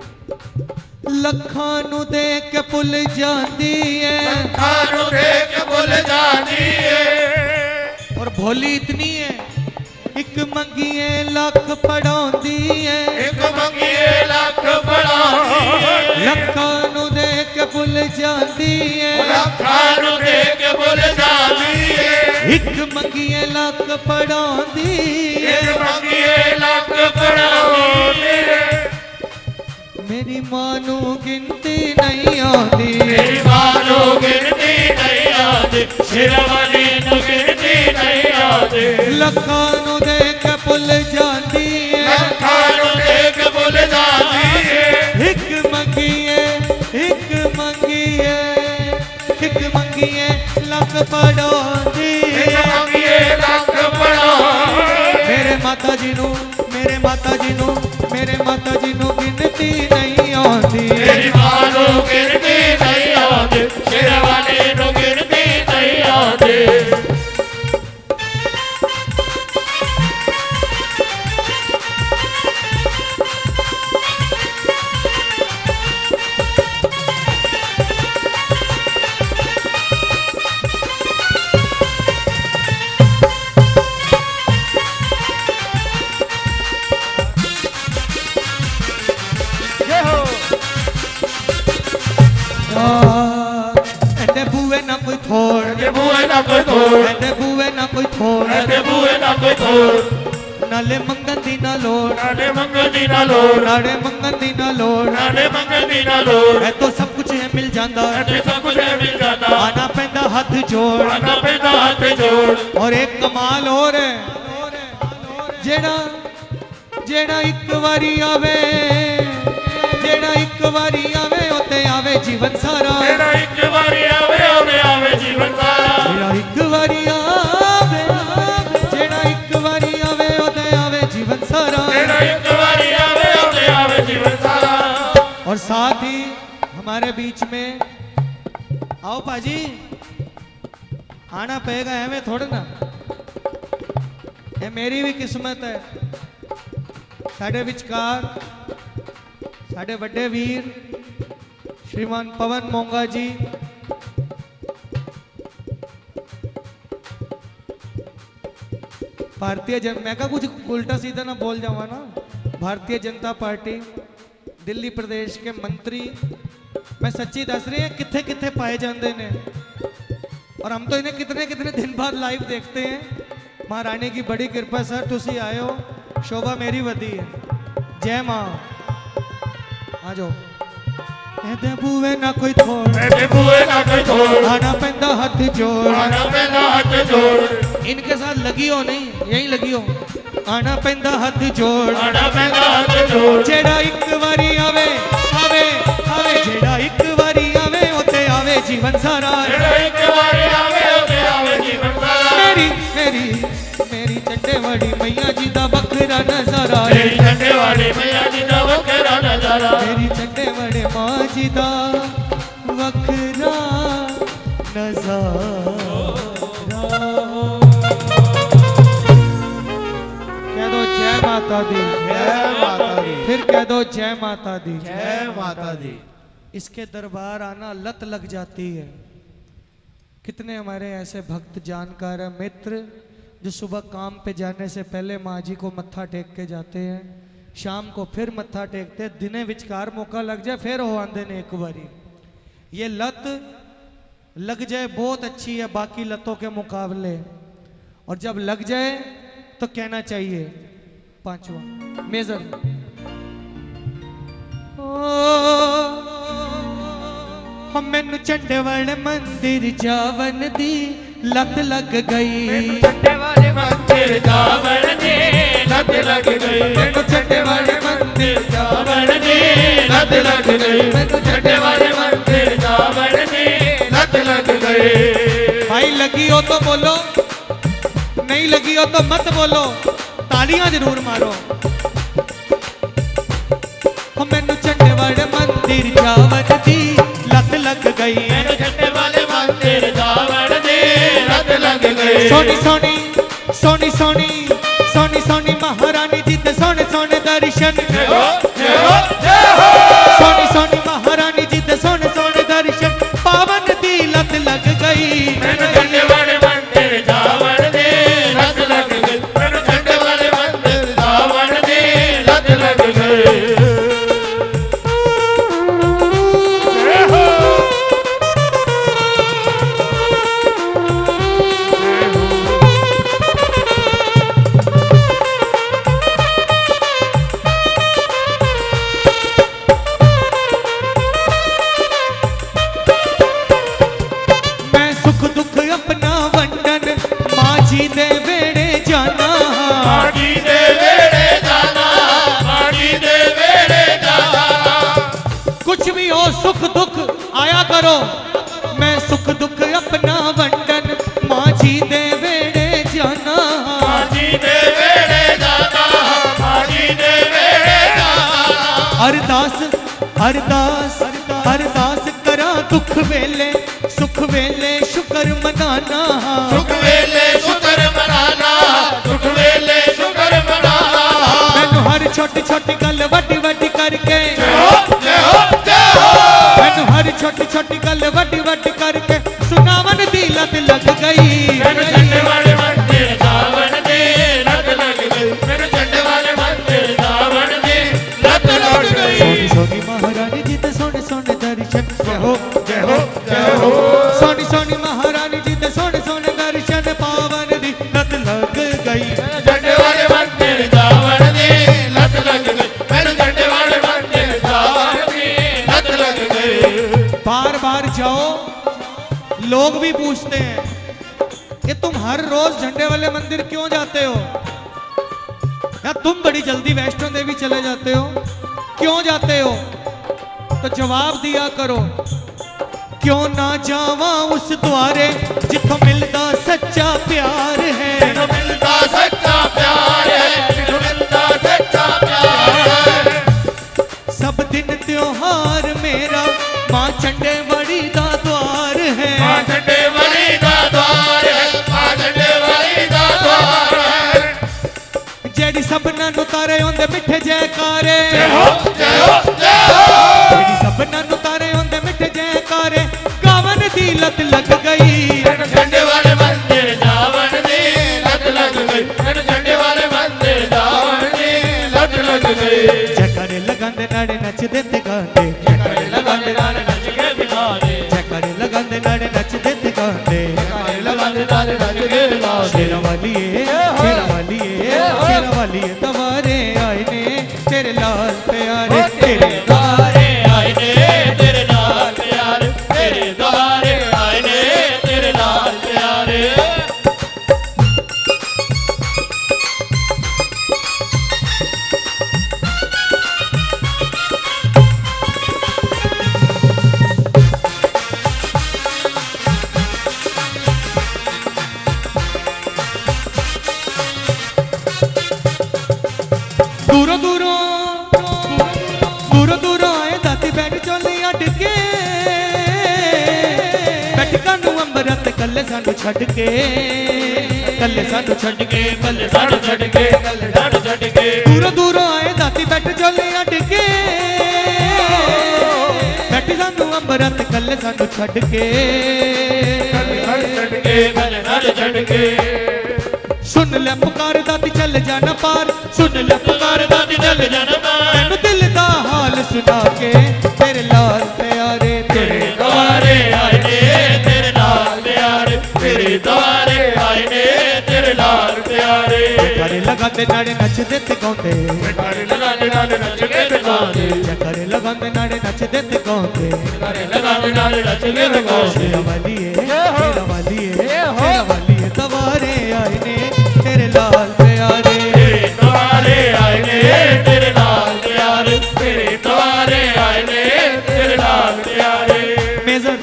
लखां नू देख के भुल जाती है, लखां नू देख के भुल जाती है। और भोली इतनी है, एक मंगिए लख पढ़ाउंदी है, एक मंगिए लख पढ़ाउंदी है। लखां नू देख के भुल जाती है, लखां नू देख के भुल जाती है। एक मंगिए लख पढ़ाउंदी है, एक मंगिए लख पढ़ाउंदी है। मेरी मां नू गिनती नहीं आती, मेरी मां नू गिनती नहीं आती, शेरवाली नू गिनती नहीं आती। लखां नू देख के भुल जाती है, लखां नू देख के भुल जाती है। एक मंगिए एक मंगिए एक मंगिए लख पढ़ाउंदी है, एक मंगिए लख पढ़ाउंदी। मेरे माता जी नू मेरे माता जी नू मेरे माता जी नू गिनती नहीं आती, मेरी मां नू गिनती नहीं आती, शेरवाली नू गिनती नहीं आती। एंदे बुए ना कोई थोड़, एंदे बुए ना कोई थोड़, एंदे बुए ना कोई थोड़, एंदे बुए ना कोई थोड़। नाले मंगन दी ना लोड़, नाले मंगन दी ना लोड़, नाले मंगन दी ना लोड़, नाले मंगन दी ना लोड़। है तो सब कुछ है मिल जाता, ऐसे सब कुछ है मिल जाता, आना पैंदा हाथ जोड़। आना पैदा हाथ जोड़। और एक कमाल और है, जेड़ा जेड़ा एक बारी आवे, जेड़ा एक बारी आवे उते आवे जीवन सारा, तेरा एक बारी आवे आवे आवे जीवन सारा। जेड़ा एक बारी आवे जेड़ा एक बारी आवे उते आवे जीवन सारा। तेरा एक बारी आवे आवे आवे जीवन सारा। और साथ ही हमारे बीच में आओ पाजी, आना पड़ेगा हमें थोड़ा ना, ये मेरी भी किस्मत है। साढ़े विचकार साढ़े बड़े वीर श्रीमान पवन मोंगा जी, भारतीय जन मैं का कुछ उल्टा सीधा ना बोल जाऊंगा ना, भारतीय जनता पार्टी दिल्ली प्रदेश के मंत्री, मैं सच्ची दस रही है किथे किथे पाए जाते ने, और हम तो इन्हें कितने कितने दिन बाद लाइव देखते हैं। महारानी की बड़ी कृपा सर, तुसी आए हो, शोभा मेरी वधी है। जय माँ, आ जाओ। ਇਹਦੇ ਬੂਏ ਨਾ ਕੋਈ ਥੋੜ ਇਹਦੇ ਬੂਏ ना कोई तोड़ आना पैंदा हाथ जोड़ आना पैना हाथ जोड़ इनके साथ लगी हो नहीं यही लगी हो आना पैंदा हाथ जोड़ आना पैना हाथ जोड़ जेड़ा एक बारी आवे आवे आवे जेड़ा एक बारी आवे ओते आवे जीवन सारा जेड़ा एक बारी आवे ओते आवे जीवन सारा मेरी मेरी मेरी चंडे वाली मैया जी दा बखरा नजारा मेरी चंडे वाली मैया जी दा बखरा नजारा मेरी चंडे वाले मां जी दा बखरा नजारा कह दो जय माता दी जय माता दी फिर कह दो जय माता दी जय माता दी। इसके दरबार आना लत लग जाती है। कितने हमारे ऐसे भक्त जानकार हैं मित्र जो सुबह काम पे जाने से पहले माँ जी को मत्था टेक के जाते हैं, शाम को फिर मत्था टेकते, दिने विचकार मौका लग जाए फिर हो आंदे ने एक बारी। ये लत लग जाए बहुत अच्छी है बाकी लतों के मुकाबले, और जब लग जाए तो कहना चाहिए पांचवा मेजर ओ मैनू चंडे वाले मंदिर जावन दी लत लग गई चंडे वाले मंदिर जावन दी लत लग गई मैनू चंडे वाले मंदिर जावन दी लत लग गई मैनू चंडे वाले मंदिर जावन दी लत लग गई। भाई लगी हो तो बोलो, नहीं लगी हो तो मत बोलो, तालियां जरूर मारो। मैनू चंडे वाले मंदिर जावन दी लत लग गई मैनू चंडे वाले मंदिर जावन दी लत लग गई। सोनी सोनी सोनी सोनी सोनी सोनी महारानी जी दे सोने सोने दर्शन जय हो जय हो जय हो सोनी सोनी महारानी जी दे सोने सोने दर्शन पावन दी लत लग गई। मैनू चंडे वाले मंदिर जावन दी लत लग गई मैनू चंडे वाले मंदिर जावन दी लत लग गई। सुख दुख आया करो, मैं सुख दुख अपना वंडन माँ जी दे वेड़े जाना माँ जी दे वेड़े जाना माँ जी दे वेड़े जाना। अरदास अरदास अरदास करा दुख वेले सुख वेले शुक्र मनाना सुख वेले शुक्र मनाना सुख वेले शुक्र मनाना। मैनू हर छोटी छोटी गल वड्डी वड्डी करके जय हो जय हो जय हो मैनू हर छोटी छोटी गल वड्डी वड्डी करके सुनावन दी लत लग गई। मैनू चंडे वाले मंदिर जावन दी लत लग गई मैनू चंडे वाले मंदिर जावन दी लत लग गई। सोनी सोनी महारानी जी दे सोने सोने दर्शन जय हो जय हो जय हो सोनी सोनी महारानी जी दे सोने सोने दर्शन पावन दी लत लग गई। चंडे वाले मंदिर जावन दी लत लग गई मैनू चंडे वाले मंदिर जावन दी लत लग गई। बार बार जाओ, लोग भी पूछते हैं कि तुम हर रोज झंडे वाले मंदिर क्यों जाते हो, या तुम बड़ी जल्दी वैष्णो देवी चले जाते हो, क्यों जाते हो? तो जवाब दिया करो, क्यों ना जावा उस द्वारे जिथों मिलता सच्चा प्यार है। जिथों मिलता सच्चा प्यार है जिथों मिलता सच्चा प्यार है। सब दिन त्योहार मेरा माँ चंडे वाली दा द्वार है माँ चंडे वाली दा द्वार है माँ चंडे वाली दा द्वार है। जेड़ी सबना नु तारे होंदे मिठे जयकारे जय हो जय हो जय हो जेड़ी सबना नु तारे होंदे मिठे जयकारे गावन दी लत लग गई। मैनू चंडे वाले मंदिर जावन दी लत लग गई मैनू चंडे वाले मंदिर जावन दी लत लग गई। जयकारे लगांदे नाड़े नचदे ते गांदे जयकारे लगांदे नाल नच के दिखा दे जयकारे लगांदे नाड़े नचदे ते गांदे जयकारे लगांदे नाल नच के दिखा दे। शेरा वालिए शेरा वालिए शेरा वालिए तवारे आए ने तेरे लाल प्यारे तेरे तारे आए ने तेरे सानू छड़ के कल्ले सानू छड़ के कल्ले सानू छड़ के कल्ले सानू छड़ के दूरों दूरों आए दाती बैठ जोले अड के बैठी सानू अंबरत कल्ले सानू छड़ के कल्ले सानू छड़ के कल्ले सानू छड़ के सुन ले पुकार दाती चल जाना पार सुन ले पुकार दाती चल जाना पार मैनू दिल दा हाल सुना के तेरे लाल प्यारे तेरे द्वारे आए ने तेरे लाल प्यारे तेरे द्वारे आए ने तेरे लाल प्यारे करे लगाते नाड़े नचदे ते गाउंदे करे लगाते नाड़े नचदे ते गाउंदे करे लगाते नाड़े नचदे ते गाउंदे करे लगाते नाड़े नचदे ते गाउंदे शेरा वालिए शेरा वालिए शेरा वालिए दवारे आए ने तेरे लाल प्यारे तेरे द्वारे आए ने तेरे लाल प्यारे तेरे द्वारे आए ने तेरे लाल प्यारे मेजर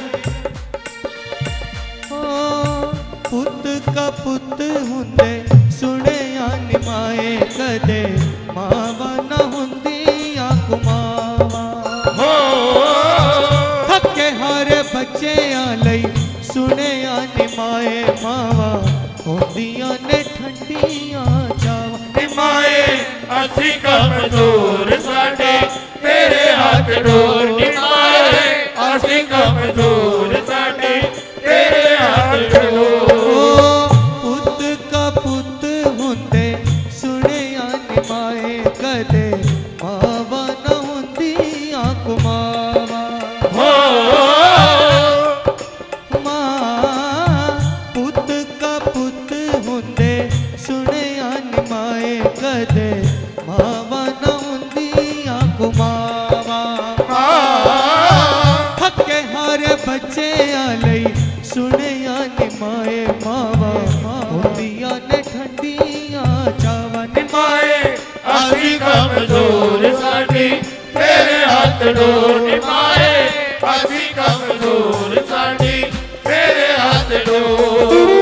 पुत का पुत हुंदे सुने निमाए कदे मावा न हुंदियां कुमावा हो थके हारे बच्चे लई सुने निमाए मावा हुंदियां ने ठंडियां जावा निमाए असी कमजोर साडे तेरे हाथ डोर निमाए असी कमजोर साडे तेरे हाथ डोर पुत का पुत हुंदे सुने निमाए कदे मावा न हुंदियां कुमावा हो मां पुत का पुत हुंदे सुने निमाए कदे मावा न हुंदियां कुमावा थके हारे बच्चे लई सुने निमाए मावा हुंदियां ने ठंडियां चावा निमाए असी कमजोर साडी तेरे हाथ डोर निमाए असी कमजोर साडी तेरे हाथ डोर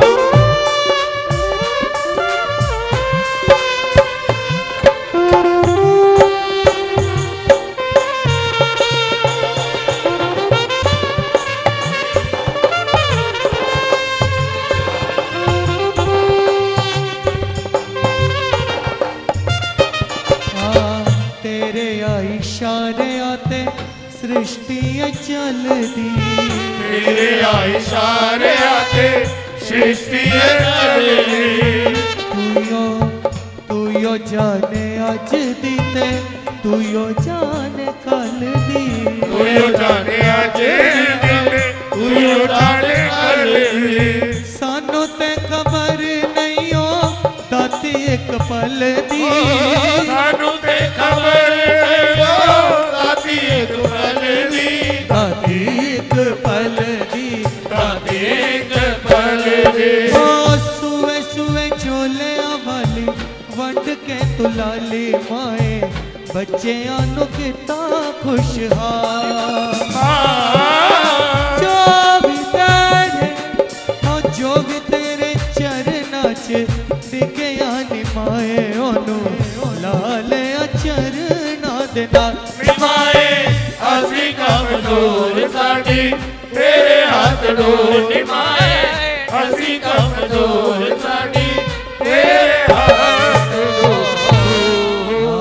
तेरे इशारे आते सृष्टि चलती तेरे इशारे आते सृष्टि चलती तू यो तू यो जाने अज दी ते तू यो जाने कल दी तू यो जाने अज दी तू यो जाने कल दी सानू ते खबर नहीं हो दाती एक पल दी सानू ते खबर नहीं हो दाती एक पल दी दाती एक पल दी दाती एक पल दी ओ सुवे सुवे झोले वाली वंड के तुलाली माए बच्चियां नु किता खुशहाल जो भी तेरे ओ जो भी तेरे चरना च दिखया निमाए ओनू लाले चरना दे नाल निमाए असी कमजोर साडी तेरे हाथ डोर निमाए असी कमजोर साडी तेरे हाथ डोर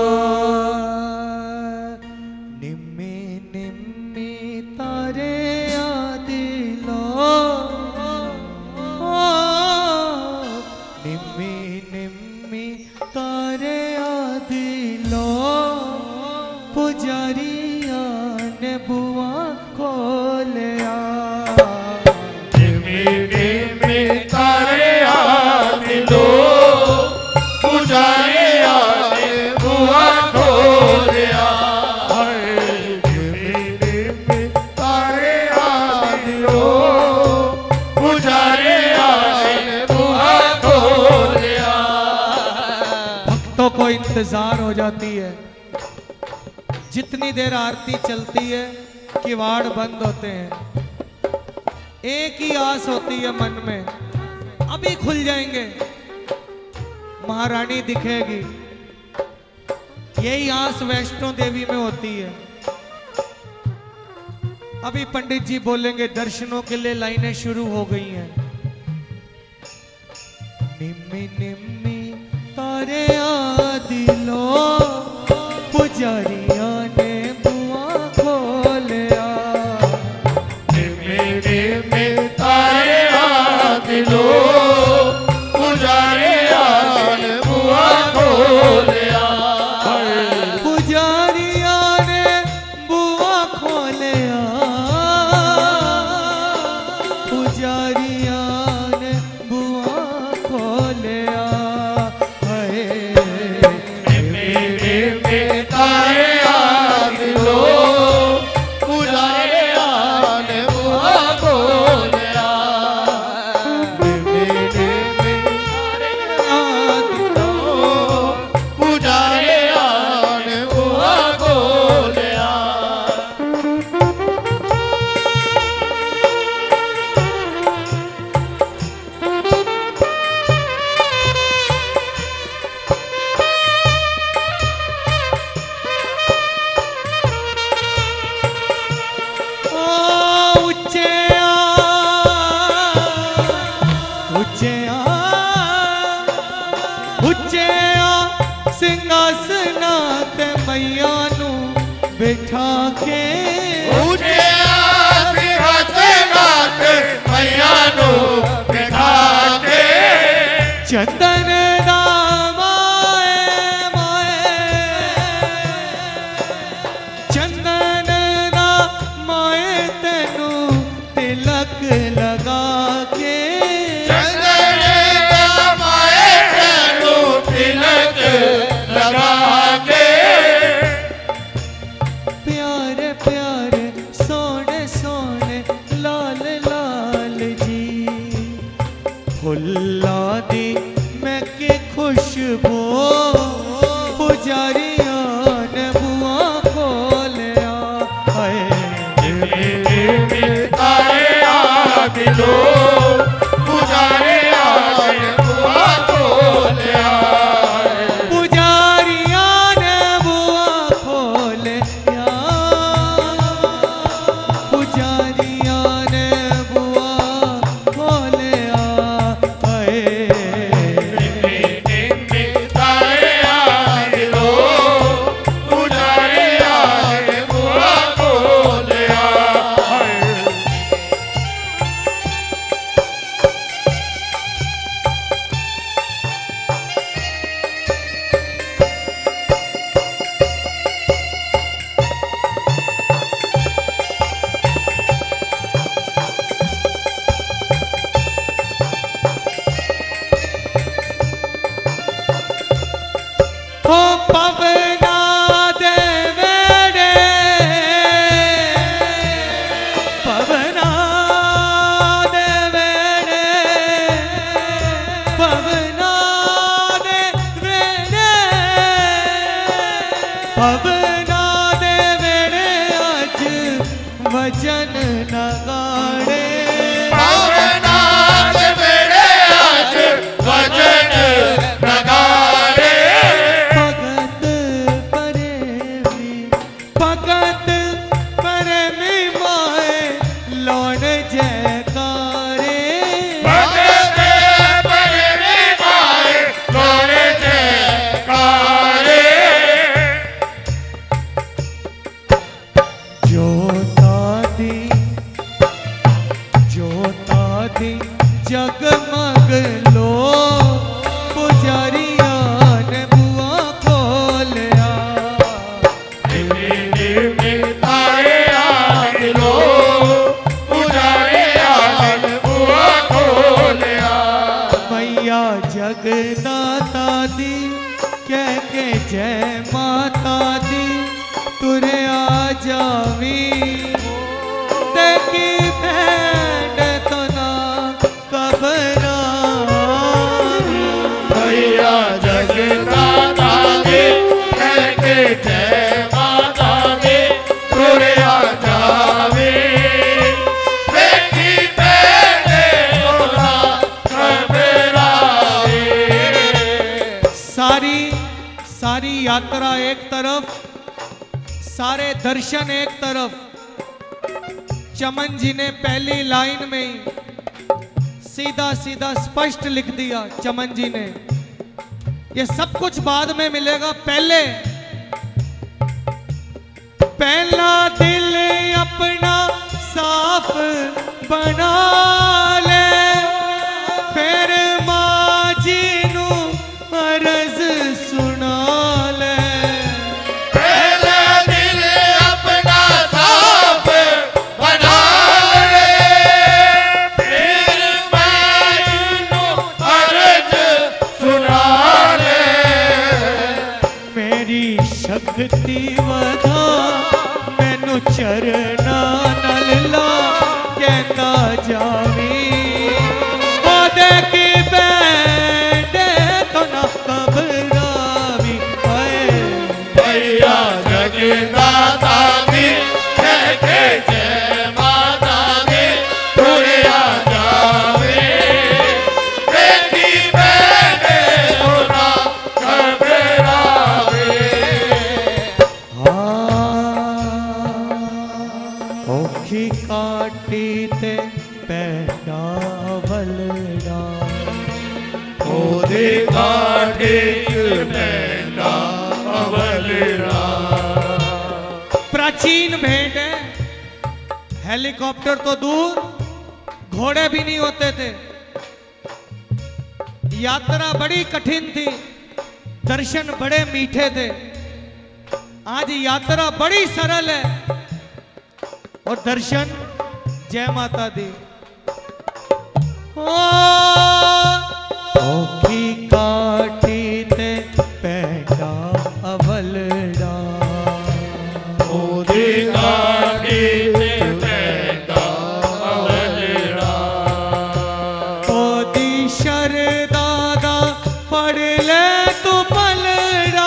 निम्मी निम्मी तारे आदिलो निम्मी निम्मी तारे आदिलो पुजारिया ने बुआ खोलिया निम्मी निम्मी तारे आदिलो पुजारिया ने बुआ खोलिया निम्मी निम्मी तारे आदिलो पुजारिया ने बुआ खोलिया भक्तों को इंतजार हो जाती है जितनी देर आरती चलती है किवाड़ बंद होते हैं एक ही आस होती है मन में अभी खुल जाएंगे महारानी दिखेगी यही आस वैष्णो देवी में होती है अभी पंडित जी बोलेंगे दर्शनों के लिए लाइनें शुरू हो गई हैं निम्मी निम्मी तारे दिलो पुजारिया ने बुआ खोलिया निम्मी निम्मी तारे दिलो पुजारिया ने बुआ खोलिया पुजारिया ने बुआ खोलिया पुजारिया ने बुआ खोलिया सिंहासना ते मैया नू बिठा के ऊंचे सिंहासना ते मैया नू बिठा के चंदन दा माए माए चंदन दा माए तेनू तिलक लगा के चंदन दा माए तेनू तिलक लगा के प्यारे प्यारे सोने सोने लाल लाल जी फुल्ला दी मैं के खुशबू पुजारिया ने बुआ खोलिया तारे दिलो पुजारिया ने बुआ खोलिया हो पवना दे वेड़े पवना दे वेड़े पवना दे वेड़े पवना दे वेड़े आज वचन नगाड़े पवना दे वेड़े आज वचन नगाड़े जगमग लो पुजारिया ने बुआ खोलिया तारे दिलो पुजारिया ने बुआ खोलिया मैया जगदाता दी कह के जय माता दी तुरे आ जावी देखी भेंट तो ना भैया जगदाता दे कह के जय माता दे तुरे आ जावे देखी तेरे तोला घबराए सारी सारी यात्रा एक तरफ सारे दर्शन एक तरफ चमन जी ने पहली लाइन में सीधा सीधा स्पष्ट लिख दिया चमन जी ने। ये सब कुछ बाद में मिलेगा, पहले पहला दिल अपना साफ बना ले, फिर मां जी नू अर्ज सुना ले। पहला दिल अपना साफ बना ले, फिर मां जी नू अर्ज सुना ले। मेरी शक्ति वधा मैनू चरना नाल ला कहता जावी, ओदे की बैंडे तो ना घबरावी। भैया जगदाता दी कह के जय माता दी तुरिया जावे, बेटी बहने तो ना घबरावे। औखी काटी ते पैदा वलड़ा, ओदे काठे पैदा अवलड़ा। प्राचीन भेंट है, हेलीकॉप्टर तो दूर, घोड़े भी नहीं होते थे। यात्रा बड़ी कठिन थी, दर्शन बड़े मीठे थे। आज यात्रा बड़ी सरल है और दर्शन जय माता दी। औखी काटी ते पैदा अवलड़ा, ओदे काठे पैदा अवलड़ा। ओदी शरदा दा पढ़ ले तू पलड़ा,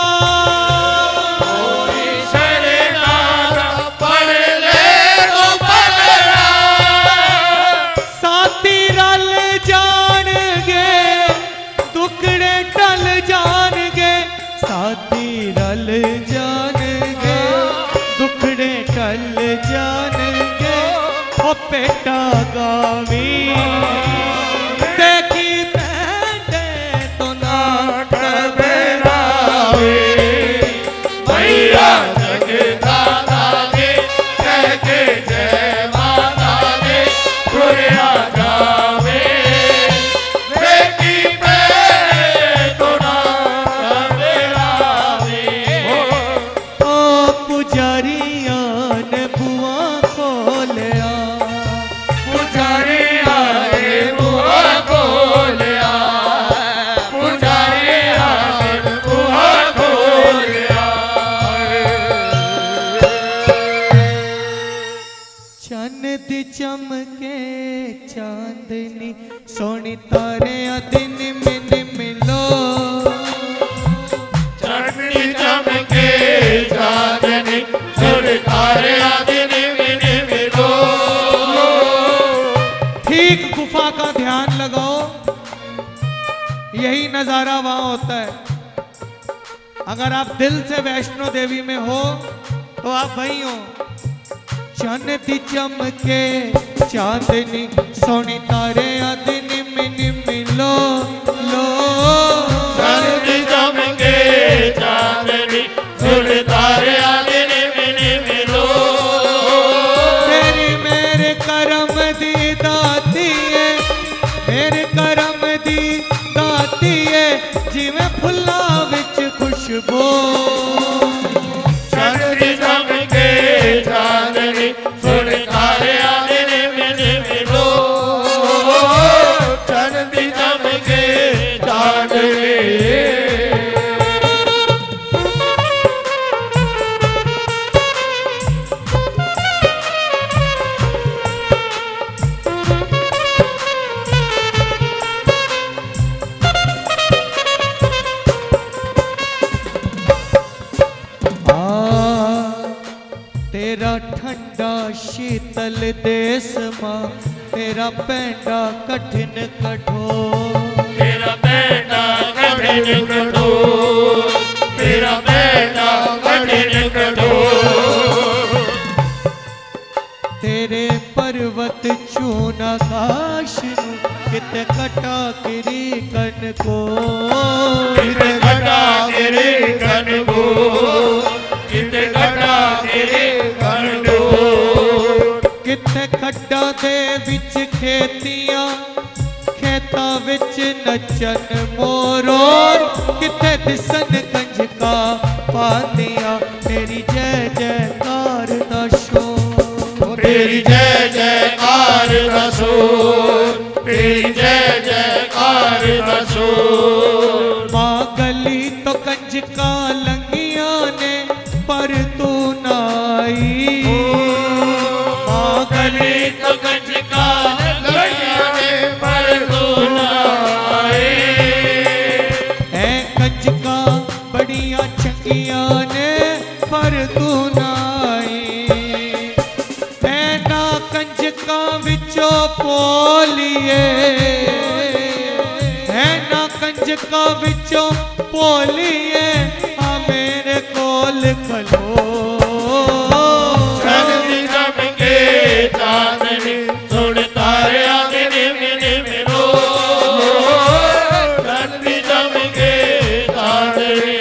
साथी रल जाणगे दुखड़े टल जाणगे, साथी रल जाणगे दुखड़े टल जाणगे। ओ बेटा गावी देखी बैठे तो ना घबरावे। भैया जगदाता दे कह के जय माता दे तुरिया जावे, बेटी बहने तो ना घबरावे। ओ पुजारिया ने बुआ खोलिया, पुजारिया ने बुआ खोलिया, पुजारिया ने बुआ खोलिया। चन दी चमके चांदनी सोनी तारे दिन मिन मिलो, चटनी चमके चांदनी सुर तारे दिन मिन मिलो। ठीक गुफा का ध्यान लगाओ, यही नजारा वहां होता है। अगर आप दिल से वैष्णो देवी में हो तो आप वहीं हो। चन दी चमके चांदनी सोनी तारे दिन मिन मिलो लो, चटनी चमके चांदनी सुर तारे दिन मिन मिलो। तेरी मेरे करम दी दाती है, मेरे करम दी दाती है, जिवें फुल्ला विच खुशबू। चटनी चमके चांदनी सुर तारे दिन मिन मिलो। चटनी चमके चांदनी। तेरा ठंडा शीतल देश मां, तेरा पैंडा कठिन कठोर। तेरा बेटा कठिन कठोर, तेरा बेटा कठिन कठोर। तेरे पर्वत पर्वत चूना काश नू किते कटा किरी कन को किते कटा किरी कन को किते कटा किरी कन को किते खड्डा दे विच खेतियां खेता विच नचन मोरोर किते दिसन कंजका पातियां तेरी जय जयकार दा शोर तेरी जय जयकार दा शोर तेरी जय जयकार दा शोर मां गली तो कंजका लंगियां ने पर तू ना आई मां गली तो कंजका लंगियां ने पर तू ना आई ऐ कंजका बड़ियां चंगियां ने पर तू ना आई ऐ ना कंजका विचों पोलिए है ना कंजका विचों पोलिए आ मेरे कोल खलो चांदनी चमके चांदनी सुन तारिया मेरे मेरे मेरो चांदनी चमके चांदनी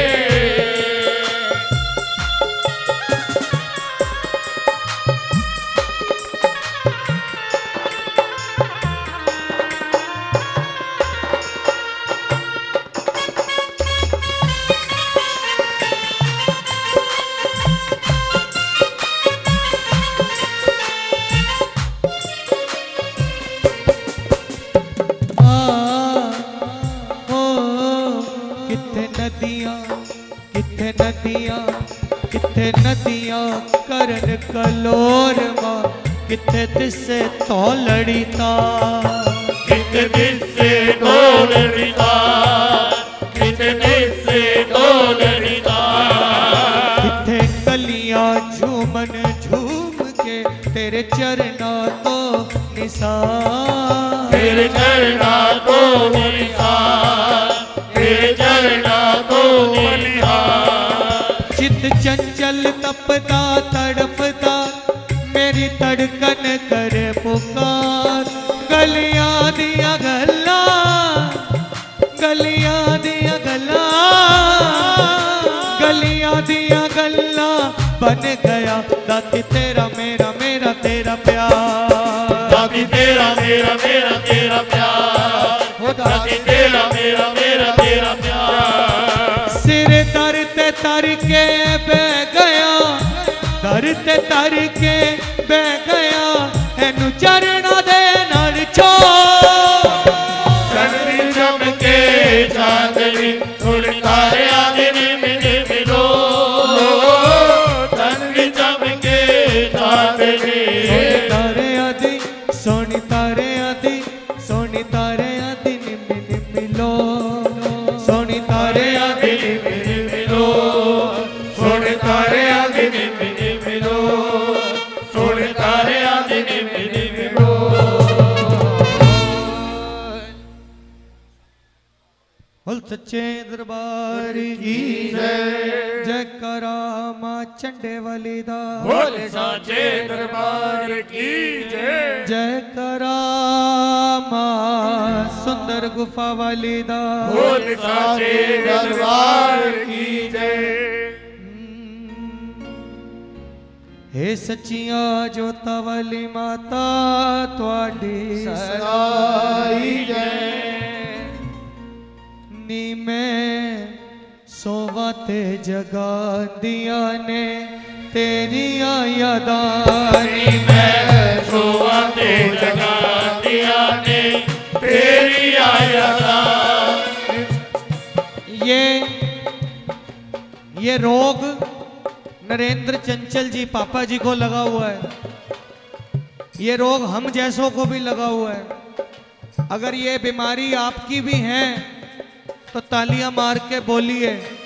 किथे नदियां करन कलोर मां किथे तिसे तोलड़ी ता किते दिसे डोलड़ी ता किते दिसे डोलड़ी ता किथे कलियां झूमन झूम के तेरे चरना तो निसार तेरे चरना तो निसार तेरे चरना तो निसार चित चंचल तपदा तड़पदा मेरी धड़कन करे पुकार गलियां दिया गल्ला गलियां दिया गल्ला गलियां दिया गल्ला बन गया दाती तेरा मेरा मेरा तेरा प्यार दाती तेरा मेरा मेरा तेरा प्यार हो दाती तेरा मेरा मेरा तेरा प्यार सिर दर ते तर के बह गया दर ते तर के बह गया एनु चरना दे नाल छोड़ चांदनी चमके चांदनी सुन तारिया मेरे मेरे मेरो चांदनी चमके चांदनी तारे आदि सोनी तारे आदि सोनी तारे आदि निम्मी निम्मी लो सोनी तारे आदि निम्मी निम्मी लो सुन तारे आदि निम्मी निम्मी लो सुन तारे आदि निम्मी निम्मी लो बोल सच्चे दरबार की जय जय करा मां चंडे वाली दा बोल साचे दरबार की जय जय करा मां सुंदर गुफा वाली दा बोल साचे दरबार की जय हे सचिया जोता वाली माता तुआडी सदाई जय नी मैं सोवा ते जगा दिया ने तेरिया यादां नी मैं सोवा ते जगा दिया ने तेरी आयता ये ये रोग नरेंद्र चंचल जी पापा जी को लगा हुआ है ये रोग हम जैसों को भी लगा हुआ है अगर ये बीमारी आपकी भी है तो तालियां मार के बोलिए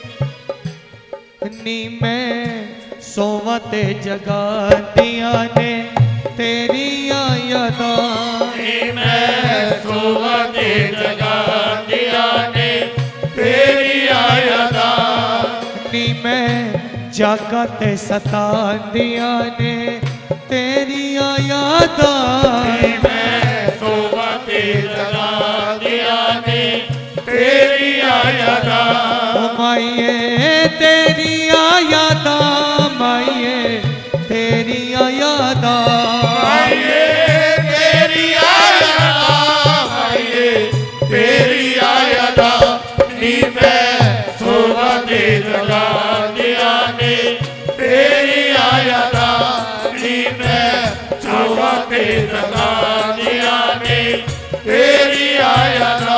नी मैं सोवते जगा दिया ने तेरी यादां मैं सोवा ते जगा दिया ने तेरी आयता नी मैं जागा ते सता दिया ने तेरिया यादा मैं सोवते जगा दिया ने तेरिया यादा माइये तेरिया यादा माइये तेरिया यादा माइये तेरिया यादा माइये तेरिया यादा नी मैं सोवते जगा दिया ने तेरिया यादा नी मैं सोवते जगा दिया ने तेरिया यादा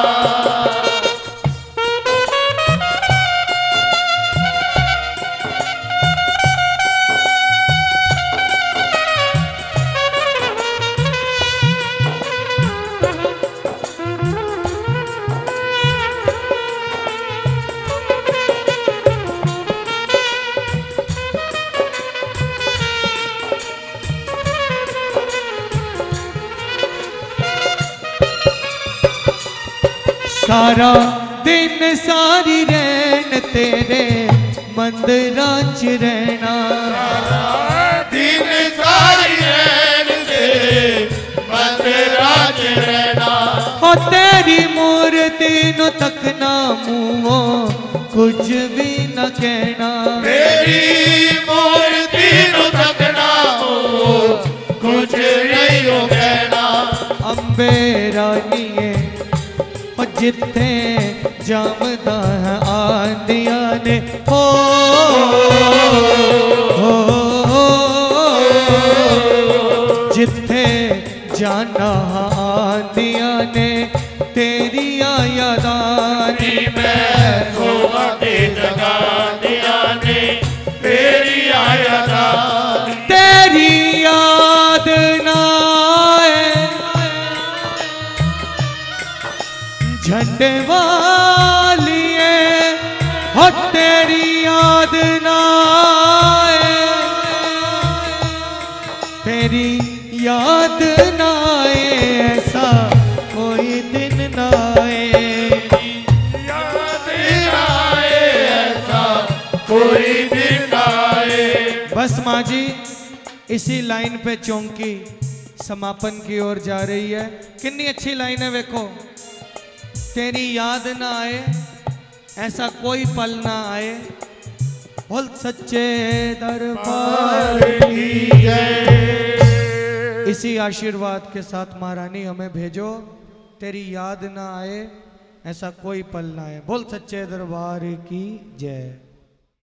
सारा दिन सारी रैन तेरे मंदिरां च रहना दिन सारी रैन तेरे मंदिरां च रहना हो तेरी मूर्ति नु तकना मुँहो कुछ भी न कहना तेरी मूर्ति नु तकना मुँहो कुछ नहीं हो कहना अंबे रानीए जिथे जामदा है आंदिया ने हो, हो, हो जिथे जाना आंदिया ने तेरी यादा नी मैं सोवते जगा दिया ने तेरी यादा तेरी याद ना झंडे वालिए हो तेरी याद ना आए तेरी याद ना आए ऐसा कोई दिन ना आए याद ना आए ऐसा कोई दिन ना आए बस माँ जी इसी लाइन पे चौंकी समापन की ओर जा रही है। कितनी अच्छी लाइन है देखो। तेरी याद ना आए ऐसा कोई पल ना आए बोल सच्चे दरबार की जय। इसी आशीर्वाद के साथ महारानी हमें भेजो तेरी याद ना आए ऐसा कोई पल ना आए बोल सच्चे दरबार की जय।